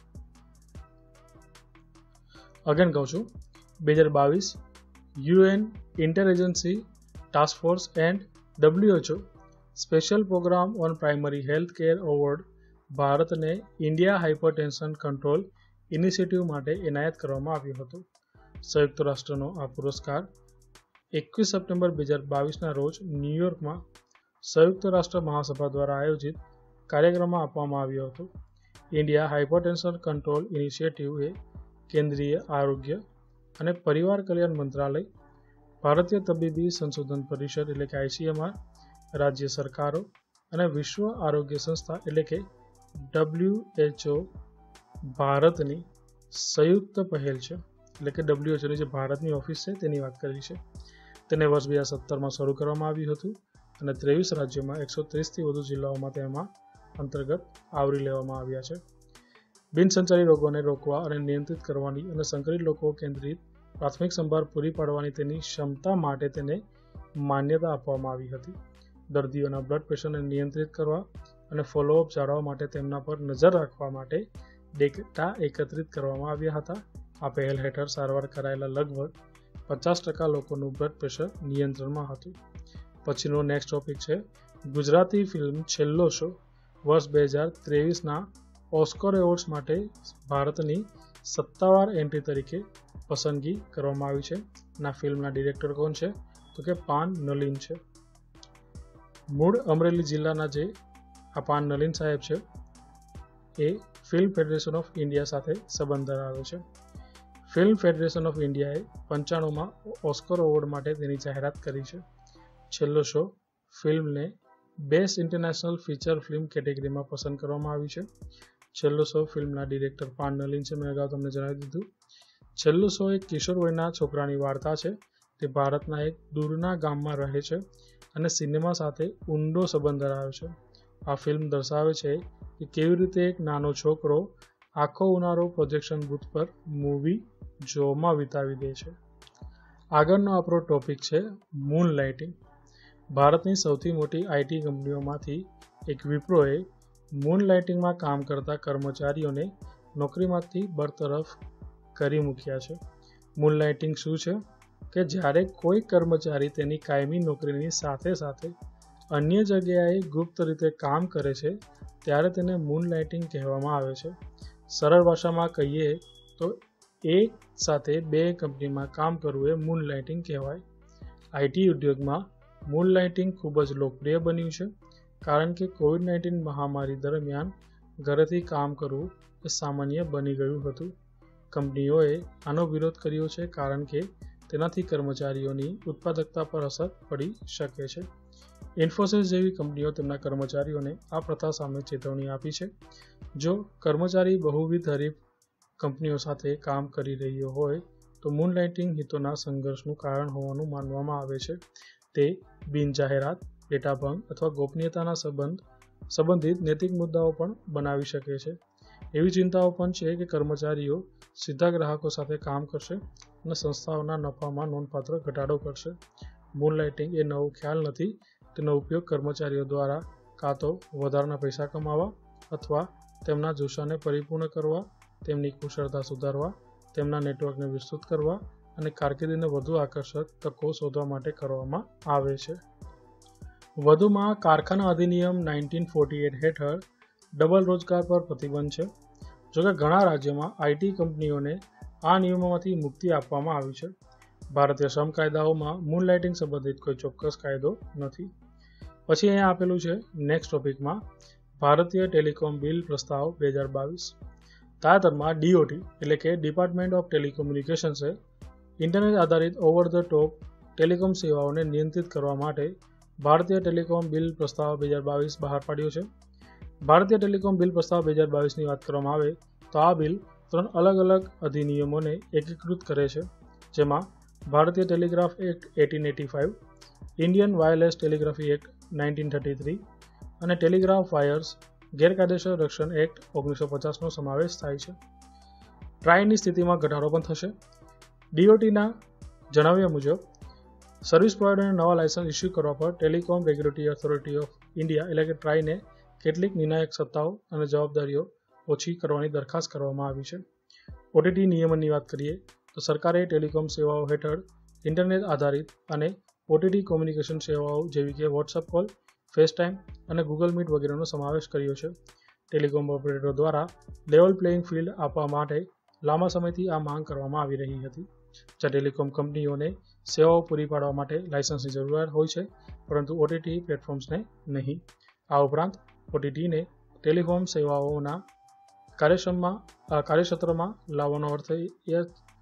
અગેન કહું છું બે હજાર બાવીસ UN interagency task force and WHO special programme on primary health care award ભારતને ઇન્ડિયા હાઇપરટેન્શન કંટ્રોલ ઇનિશિયેટિવ માટે એનાયત કરવામાં આવ્યો હતો. સંયુક્ત રાષ્ટ્રનો આ પુરસ્કાર એકવીસ સપ્ટેમ્બર બે હજાર બાવીસના રોજ ન્યૂયોર્કમાં સંયુક્ત રાષ્ટ્ર મહાસભા દ્વારા આયોજિત કાર્યક્રમમાં આપવામાં આવ્યો હતો. ઇન્ડિયા હાઇપરટેન્શન કંટ્રોલ ઇનિશિયેટિવ એ કેન્દ્રીય આરોગ્ય અને પરિવાર કલ્યાણ મંત્રાલય, ભારતીય તબીબી સંશોધન પરિષદ એટલે કે આઈસીએમઆર, રાજ્ય સરકારો અને વિશ્વ આરોગ્ય સંસ્થા એટલે કે ડબ્લ્યુએચઓ ભારતની સંયુક્ત પહેલ છે. એટલે કે ડબ્લ્યુએચઓની જે ભારતની ઓફિસ છે તેની વાત કરી છે. તેને વર્ષ બે હજાર સત્તરમાં શરૂ કરવામાં આવ્યું હતું અને ત્રેવીસ રાજ્યોમાં એકસો ત્રીસથી વધુ જિલ્લાઓમાં તેમાં અંતર્ગત આવરી લેવામાં આવ્યા છે. બિનસંચારી રોગોને રોકવા અને નિયંત્રિત કરવાની અને સંકલિત લોકો કેન્દ્રિત પ્રાથમિક સંભાળ પૂરી પાડવાની તેની ક્ષમતા માટે તેને માન્યતા આપવામાં આવી હતી. દર્દીઓના બ્લડ પ્રેશરને નિયંત્રિત કરવા અને ફોલોઅપ જાળવવા માટે તેમના પર નજર રાખવા માટે ડેટા એકત્રિત કરવામાં આવ્યા હતા. આ પહેલ હેઠળ સારવાર કરાયેલા લગભગ પચાસ ટકા લોકોનું બ્લડ પ્રેશર નિયંત્રણમાં હતું. પછીનો નેક્સ્ટ ટોપિક છે ગુજરાતી ફિલ્મ છેલ્લો શો વર્ષ બે હજાર ત્રેવીસના ઓસ્કર એવોર્ડ્સ માટે ભારતની સત્તાવાર એન્ટ્રી તરીકે પસંદગી કરવામાં આવી છે. અને આ ફિલ્મના ડિરેક્ટર કોણ છે તો કે પાન નલિન છે. મૂળ અમરેલી જિલ્લાના જે આ પાન નલિન સાહેબ છે એ ફિલ્મ ફેડરેશન ઓફ ઇન્ડિયા સાથે સંબંધ ધરાવે છે. ફિલ્મ ફેડરેશન ઓફ ઇન્ડિયાએ પંચાણુંમાં ઓસ્કર એવોર્ડ માટે તેની જાહેરાત કરી છે. છેલ્લો શો ફિલ્મને બેસ્ટ ઇન્ટરનેશનલ ફીચર ફિલ્મ કેટેગરીમાં પસંદ કરવામાં આવી છે. છેલ્લો શો ફિલ્મના ડિરેક્ટર પાન નલિન છે. મેં અગાઉ તમને જણાવી દીધું. છેલ્લો શો એક કિશોર વયના છોકરાની વાર્તા છે. તે ભારતના એક દૂરના ગામમાં રહે છે અને સિનેમા સાથે ઊંડો સંબંધ ધરાવે છે. આ ફિલ્મ દર્શાવે છે કે કેવી રીતે એક નાનો છોકરો આખો ઉનાળો પ્રોજેક્શન બૂથ પર મૂવી જોવામાં વિતાવી દે છે. આગળનો આપણો ટોપિક છે મૂન લાઇટિંગ. ભારતની સૌથી મોટી આઈટી કંપનીઓમાંથી એક વિપ્રોએ મૂન લાઇટિંગમાં કામ કરતા કર્મચારીઓને નોકરીમાંથી બરતરફ કરી મૂક્યા છે. મૂન લાઇટિંગ શું છે કે જ્યારે કોઈ કર્મચારી તેની કાયમી નોકરીની સાથે સાથે અન્ય જગ્યાએ ગુપ્ત રીતે કામ કરે છે ત્યારે તેને મૂન લાઇટિંગ કહેવામાં આવે છે. સરળ ભાષામાં કહીએ તો એક સાથે બે કંપનીમાં કામ કરવું એ મૂન લાઇટિંગ કહેવાય. આઈટી ઉદ્યોગમાં મૂન લાઇટિંગ ખૂબ જ લોકપ્રિય બન્યું છે કારણ કે કોવિડ નાઇન્ટીન મહામારી દરમિયાન ઘરેથી કામ કરવું એ સામાન્ય બની ગયું હતું. કંપનીઓએ આનો વિરોધ કર્યો છે કારણ કે તેનાથી કર્મચારીઓની ઉત્પાદકતા પર અસર પડી શકે છે. ઇન્ફોસિસ જેવી કંપનીઓ તેમના કર્મચારીઓને આ પ્રથા સામે ચેતવણી આપી છે. જો કર્મચારી બહુવિધ હરીફ કંપનીઓ સાથે કામ કરી રહ્યો હોય તો મૂન લાઇટિંગ હિતોના સંઘર્ષનું કારણ હોવાનું માનવામાં આવે છે. તે બિનજાહેરાત, ડેટા ભંગ અથવા ગોપનીયતાના સંબંધ સંબંધિત નૈતિક મુદ્દાઓ પણ બનાવી શકે છે. એવી ચિંતાઓ પણ છે કે કર્મચારીઓ સીધા ગ્રાહકો સાથે કામ કરશે અને સંસ્થાઓના નફામાં નોંધપાત્ર ઘટાડો કરશે. મૂન લાઇટિંગ એ નવો ખ્યાલ નથી, તેનો ઉપયોગ કર્મચારીઓ દ્વારા કાં તો વધારાના પૈસા કમાવા અથવા તેમના જુસ્સાને પરિપૂર્ણ કરવા, તેમની કુશળતા સુધારવા, તેમના નેટવર્કને વિસ્તૃત કરવા અને કારકિર્દીને વધુ આકર્ષક તકો શોધવા માટે કરવામાં આવે છે. વધુમાં, કારખાના અધિનિયમ નાઇન્ટીન ફોર્ટી એટ હેઠળ ડબલ રોજગાર પર પ્રતિબંધ છે. જોકે ઘણા રાજ્યોમાં આઈટી કંપનીઓને આ નિયમોમાંથી મુક્તિ આપવામાં આવી છે. ભારતીય શ્રમ કાયદાઓમાં મૂનલાઇટિંગ સંબંધિત કોઈ ચોક્કસ કાયદો નથી. પછી અહીંયા આપેલું છે નેક્સ્ટ ટોપિકમાં ભારતીય ટેલિકોમ બિલ પ્રસ્તાવ બે હજાર બાવીસ. તાજેતરમાં ડીઓટી એટલે કે ડિપાર્ટમેન્ટ ઓફ ટેલિકોમ્યુનિકેશન્સે ઇન્ટરનેટ આધારિત ઓવર ધ ટોપ ટેલિકોમ સેવાઓને નિયંત્રિત કરવા માટે ભારતીય ટેલિકોમ બિલ પ્રસ્તાવ બે હજાર બાવીસ બહાર પાડ્યો છે. ભારતીય ટેલિકોમ બિલ પ્રસ્તાવ બે હજાર બાવીસની વાત કરવામાં આવે તો આ બિલ ત્રણ અલગ અલગ અધિનિયમોને એકીકૃત કરે છે, જેમાં ભારતીય telegraph act eighteen eighty five, Indian wireless telegraphy act nineteen thirty three અને ટેલિગ્રાફ વાયર્સ ગેરકાયદેસર રક્ષણ એક્ટ ઓગણીસો પચાસનો સમાવેશ થાય છે. ટ્રાયની સ્થિતિમાં ઘટાડો પણ થશે. ડીઓટીના જણાવ્યા મુજબ સર્વિસ પ્રોવાઇડરને નવા લાયસન્સ ઇસ્યુ કરવા પર telecom regulatory authority of India એટલે કે ટ્રાયને કેટલીક નિર્ણાયક સત્તાઓ અને જવાબદારીઓ ઓછી કરવાની દરખાસ્ત કરવામાં આવી છે. ઓટીટી નિયમનની વાત કરીએ તો સરકારે ટેલિકોમ સેવાઓ હેઠળ ઇન્ટરનેટ આધારિત અને ઓટીટી કોમ્યુનિકેશન સેવાઓ જેવી કે વોટ્સએપ કોલ, ફેસટાઈમ અને ગૂગલ મીટ વગેરેનો સમાવેશ કર્યો છે. ટેલિકોમ ઓપરેટરો દ્વારા લેવલ પ્લેઇંગ ફિલ્ડ આપવા માટે લાંબા સમયથી આ માંગ કરવામાં આવી રહી હતી, જ્યાં ટેલિકોમ કંપનીઓને સેવાઓ પૂરી પાડવા માટે લાયસન્સની જરૂરિયાત હોય છે, પરંતુ ઓટીટી પ્લેટફોર્મ્સને નહીં. આ ઉપરાંત ઓટીટીને ટેલિકોમ સેવાઓના કાર્યક્ષમમાં કાર્યક્ષેત્રમાં લાવવાનો અર્થ એ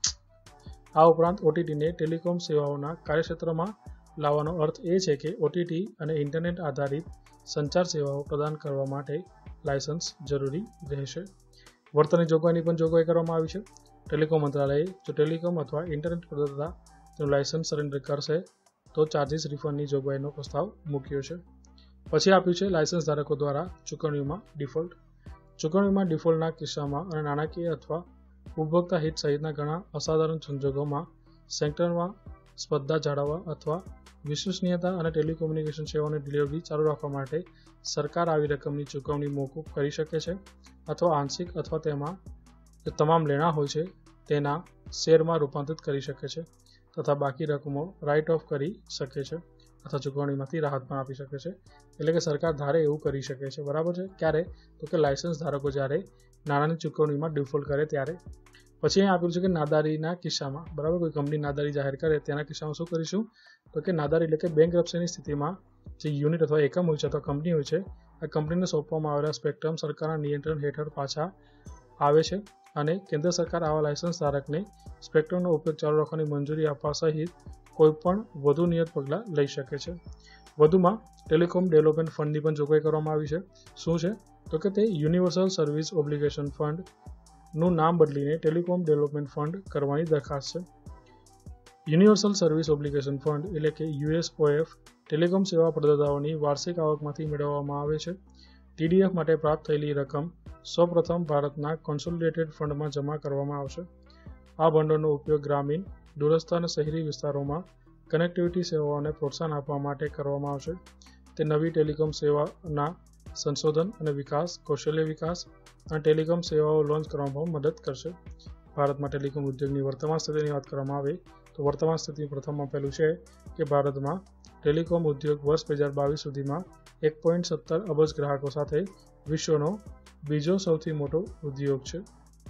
આ ઉપરાંત ઓટીટીને ટેલિકોમ સેવાઓના કાર્યક્ષેત્રમાં લાવવાનો અર્થ એ છે કે ઓટીટી અને ઇન્ટરનેટ આધારિત સંચાર સેવાઓ પ્રદાન કરવા માટે લાયસન્સ જરૂરી રહેશે. વળતરની જોગવાઈની પણ જોગવાઈ કરવામાં આવી છે. ટેલિકોમ મંત્રાલયે જો ટેલિકોમ અથવા ઇન્ટરનેટ પ્રદાતા તેનું લાયસન્સ સરેન્ડર કરશે તો ચાર્જિસ રિફંડની જોગવાઈનો પ્રસ્તાવ મૂક્યો છે. પછી આપ્યું છે લાયસન્સ ધારકો દ્વારા ચૂકવણીમાં ડિફોલ્ટ. ચૂકવણીમાં ડિફોલ્ટના કિસ્સામાં અને નાણાકીય અથવા ઉપભોક્તા હિત સહિતના ઘણા અસાધારણ સંજોગોમાં સેક્ટરમાં સ્પર્ધા જાળવવા અથવા વિશ્વસનીયતા અને ટેલિકોમ્યુનિકેશન સેવાઓની ડિલિવરી ચાલુ રાખવા માટે સરકાર આવી રકમની ચૂકવણી મોકૂફ કરી શકે છે અથવા આંશિક અથવા તેમાં જે તમામ લેણા હોય છે તેના શેરમાં રૂપાંતરિત કરી શકે છે તથા બાકી રકમો રાઇટ ઓફ કરી શકે છે અથવા ચૂકવણીમાંથી રાહત પણ આપી શકે છે. એટલે કે સરકાર ધારે એવું કરી શકે છે. બરાબર છે. ક્યારે? તો કે લાયસન્સ ધારકો જ્યારે નાણાંની ચૂકવણીમાં ડિફોલ્ટ કરે ત્યારે. પછી અહીં આપેલું છે કે નાદારીના કિસ્સામાં, બરાબર, કોઈ કંપની નાદારી જાહેર કરે તેના કિસ્સામાં શું કરીશું? તો કે નાદારી એટલે કે બેંકરપ્સીની સ્થિતિમાં જે યુનિટ અથવા એકમ હોય છે અથવા કંપની હોય છે, આ કંપનીને સોંપવામાં આવેલા સ્પેક્ટ્રમ સરકારના નિયંત્રણ હેઠળ પાછા આવે છે અને કેન્દ્ર સરકાર આવા લાયસન્સ ધારકને સ્પેક્ટ્રમનો ઉપયોગ ચાલુ રાખવાની મંજૂરી આપવા સહિત કોઈપણ વધુ નિયત પગલાં લઈ શકે છે. વધુમાં ટેલિકોમ ડેવલપમેન્ટ ફંડની પણ જોગવાઈ કરવામાં આવી છે. શું છે? તો કે તે યુનિવર્સલ સર્વિસ ઓબ્લિગેશન ફંડ નું નામ બદલીને ટેલિકોમ ડેવલપમેન્ટ ફંડ કરવાની દરખાસ્ત છે. યુનિવર્સલ સર્વિસ ઓબ્લિગેશન ફંડ એટલે કે યુએસઓએફ ટેલિકોમ સેવા પ્રદાતાઓની વાર્ષિક આવકમાંથી મેળવવામાં આવે છે. ટીડીએફ માટે પ્રાપ્ત થયેલી રકમ સૌપ્રથમ ભારતના કોન્સોલિડેટેડ ફંડમાં જમા કરવામાં આવશે. આ ભંડોળનો ઉપયોગ ગ્રામીણ, દૂરસ્થ અને શહેરી વિસ્તારોમાં કનેક્ટિવિટી સેવાઓને પ્રોત્સાહન આપવા માટે કરવામાં આવશે. તે નવી ટેલિકોમ સેવાના સંશોધન અને વિકાસ, કૌશલ્ય વિકાસ અને ટેલિકોમ સેવાઓ લોન્ચ કરવામાં મદદ કરશે. ભારતમાં ટેલિકોમ ઉદ્યોગની વર્તમાન સ્થિતિની વાત કરવામાં આવે તો વર્તમાન સ્થિતિ પ્રથમ આપેલું છે કે ભારતમાં ટેલિકોમ ઉદ્યોગ વર્ષ બે હજાર બાવીસ સુધીમાં એક પોઈન્ટ સત્તર અબજ ગ્રાહકો સાથે વિશ્વનો બીજો સૌથી મોટો ઉદ્યોગ છે.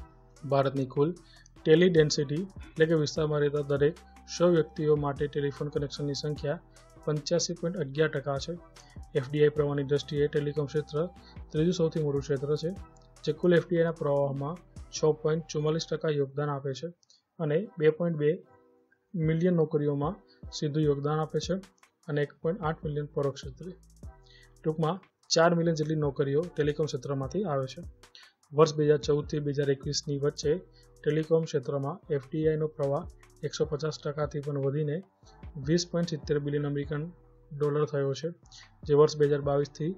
ભારતની કુલ ટેલી ડેન્સિટી એટલે કે વિસ્તારમાં રહેતા દરેક સો વ્યક્તિઓ માટે ટેલિફોન કનેક્શનની સંખ્યા પંચ્યાસી પોઈન્ટ અગિયાર ટકા છે. એફડીઆઈ પ્રવાહની દ્રષ્ટિએ ટેલિકોમ ક્ષેત્ર ત્રીજું સૌથી મોટું ક્ષેત્ર છે, જે કુલ એફડીઆઈના પ્રવાહમાં છ પોઈન્ટ ચુમ્માલીસ ટકા યોગદાન આપે છે અને બે પોઈન્ટ બે મિલિયન નોકરીઓમાં સીધું યોગદાન આપે છે અને એક પોઈન્ટ આઠ મિલિયન પરોક્ષ ક્ષેત્રે. ટૂંકમાં ચાર મિલિયન જેટલી નોકરીઓ ટેલિકોમ ક્ષેત્રમાંથી આવે છે. વર્ષ બે હજાર ચૌદથી બે હજાર એકવીસની વચ્ચે ટેલિકોમ ક્ષેત્રમાં એફડીઆઈનો પ્રવાહ એકસો પચાસ ટકાથી પણ વધીને વીસ પોઈન્ટ સિત્તેર બિલિયન અમેરિકન ડોલર થયો છે, જે વર્ષ બે હજાર બાવીસથી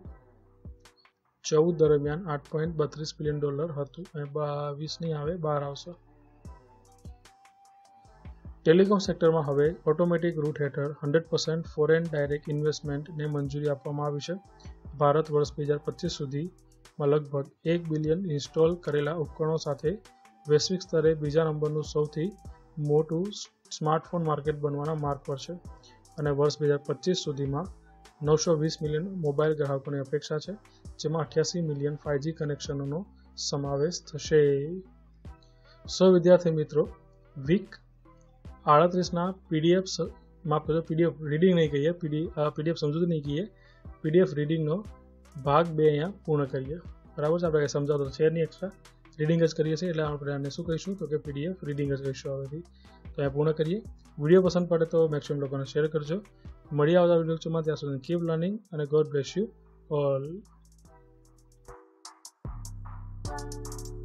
ચૌદ દરમિયાન આઠ પોઈન્ટ બત્રીસ બિલિયન ડોલર હતું અને બાવીસની આવે બહાર આવશે. ટેલિકોમ સેક્ટરમાં હવે ઓટોમેટિક રૂટ હેઠળ હંડ્રેડ પર્સન્ટ ફોરેન ડાયરેક્ટ ઇન્વેસ્ટમેન્ટને મંજૂરી આપવામાં આવી છે. ભારત વર્ષ બે હજાર પચીસ સુધીમાં લગભગ એક બિલિયન ઇન્સ્ટોલ કરેલા ઉપકરણો સાથે વૈશ્વિક સ્તરે બીજા નંબરનું સૌથી મોટું સ્માર્ટફોન માર્કેટ બનવાના માર્ગ પર છે અને વર્ષ બે હજાર પચીસ સુધીમાં નવસો વીસ મિલિયન મોબાઈલ ગ્રાહકોની અપેક્ષા છે, જેમાં અઠ્યાસી મિલિયન ફાઇવજી કનેક્શનોનો સમાવેશ થશે. સો વિદ્યાર્થી મિત્રો, વીક આડત્રીસના પીડીએફ માફ કરજો પીડીએફ રીડિંગ નહીં કહીએ પીડીએફ સમજૂતી નહીં કહીએ પીડીએફ રીડિંગનો ભાગ બે અહીંયા પૂર્ણ કરીએ. બરાબર છે. આપણે કંઈ સમજાવતો છે નહીં, એક્સ્ટ્રા રીડિંગ જ કરીએ છીએ, એટલે આપણે આને શું કહીશું તો કે પીડીએફ રીડિંગ જ કહીશું હવેથી. તો અહીંયા પૂર્ણ કરીએ. વિડીયો પસંદ પડે તો મેક્સિમમ લોકોને શેર કરજો. મળી આવતા વિડીયો લેક્ચરમાં, ત્યાં સુધી કીપ લર્નિંગ અને ગોડ બ્લેસ યુ ઓલ.